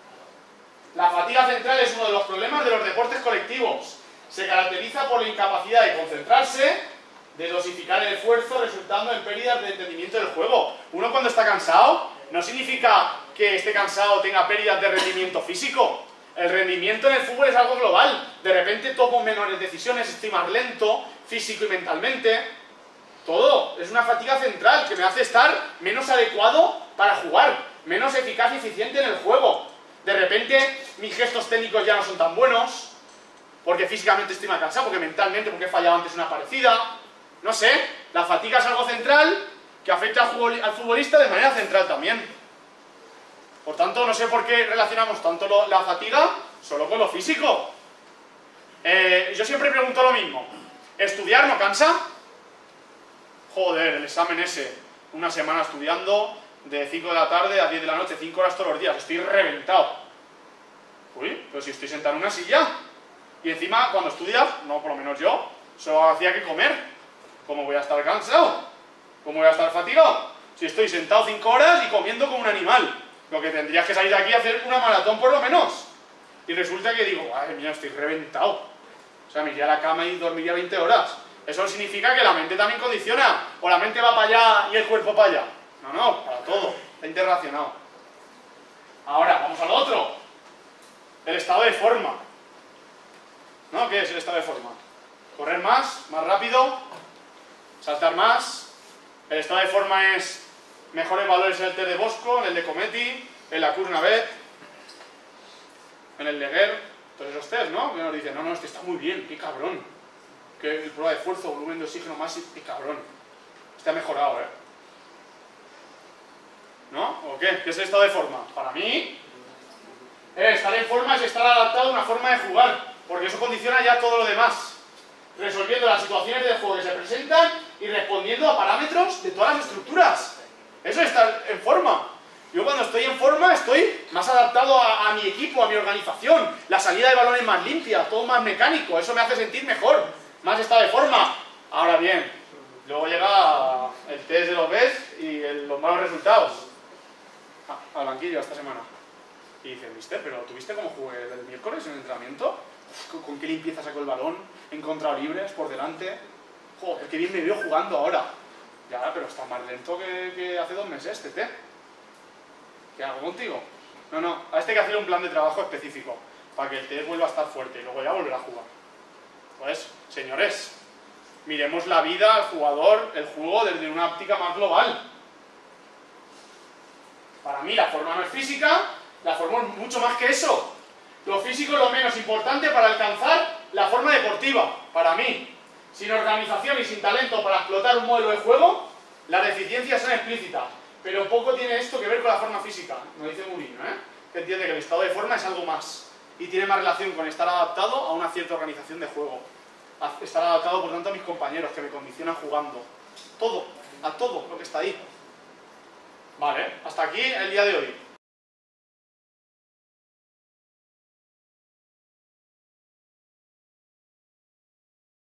La fatiga central es uno de los problemas de los deportes colectivos. Se caracteriza por la incapacidad de concentrarse, de dosificar el esfuerzo, resultando en pérdidas de entendimiento del juego. Uno cuando está cansado, no significa que esté cansado tenga pérdidas de rendimiento físico. El rendimiento en el fútbol es algo global. De repente tomo menores decisiones, estoy más lento, físico y mentalmente. Todo. Es una fatiga central que me hace estar menos adecuado para jugar, menos eficaz y eficiente en el juego. De repente mis gestos técnicos ya no son tan buenos, porque físicamente estoy más cansado, porque mentalmente, porque he fallado antes una parecida. No sé, la fatiga es algo central que afecta al futbolista de manera central también. Por tanto, no sé por qué relacionamos tanto la fatiga solo con lo físico. Yo siempre pregunto lo mismo. ¿Estudiar no cansa? Joder, el examen ese. Una semana estudiando, de 5 de la tarde a 10 de la noche, 5 horas todos los días. Estoy reventado. Uy, pero si estoy sentado en una silla. Y encima, cuando estudias, no por lo menos yo, solo hacía que comer. ¿Cómo voy a estar cansado? ¿Cómo voy a estar fatigado? Si estoy sentado 5 horas y comiendo como un animal. Lo que tendrías que salir de aquí a hacer una maratón por lo menos. Y resulta que digo, ay mía, estoy reventado. O sea, me iría a la cama y dormiría 20 horas. Eso no significa que la mente también condiciona. O la mente va para allá y el cuerpo para allá. No, no, para todo. Está interrelacionado. Ahora, vamos al otro. El estado de forma. ¿No? ¿Qué es el estado de forma? Correr más rápido, saltar más. El estado de forma es mejores valores en el test de Bosco, en el de Cometti, en la Kuznavet, en el Leguer, todos esos test, ¿no? Que nos dicen, no, este está muy bien, qué cabrón. Que el prueba de esfuerzo, volumen de oxígeno más, qué cabrón. Este ha mejorado, ¿eh? ¿No? ¿O qué? ¿Qué es el estado de forma? Para mí, estar en forma es estar adaptado a una forma de jugar, porque eso condiciona ya todo lo demás. Resolviendo las situaciones de juego que se presentan y respondiendo a parámetros de todas las estructuras. Eso es estar en forma. Yo cuando estoy en forma estoy más adaptado a mi equipo, a mi organización. La salida de balón es más limpia, todo más mecánico. Eso me hace sentir mejor, más estado de forma. Ahora bien, luego llega el test de los BES y los malos resultados. Al banquillo esta semana. Y dice, ¿viste? ¿Pero tuviste cómo jugué el miércoles en el entrenamiento? ¿Con qué limpieza sacó el balón? Encontrado libres, por delante. Joder, qué bien me veo jugando ahora. Ya, pero está más lento que hace 2 meses, Tete. ¿Qué hago contigo? No, a este hay que hacer un plan de trabajo específico para que el TED vuelva a estar fuerte y luego ya volverá a jugar. Pues, señores, miremos la vida, al jugador, el juego desde una óptica más global. Para mí la forma no es física, la forma es mucho más que eso. Lo físico es lo menos importante para alcanzar la forma deportiva, para mí. Sin organización y sin talento para explotar un modelo de juego, las deficiencias son explícitas. Pero poco tiene esto que ver con la forma física, nos dice Mourinho, que entiende que el estado de forma es algo más. Y tiene más relación con estar adaptado a una cierta organización de juego. A estar adaptado, por tanto, a mis compañeros que me condicionan jugando. Todo, a todo lo que está ahí. Vale, hasta aquí el día de hoy.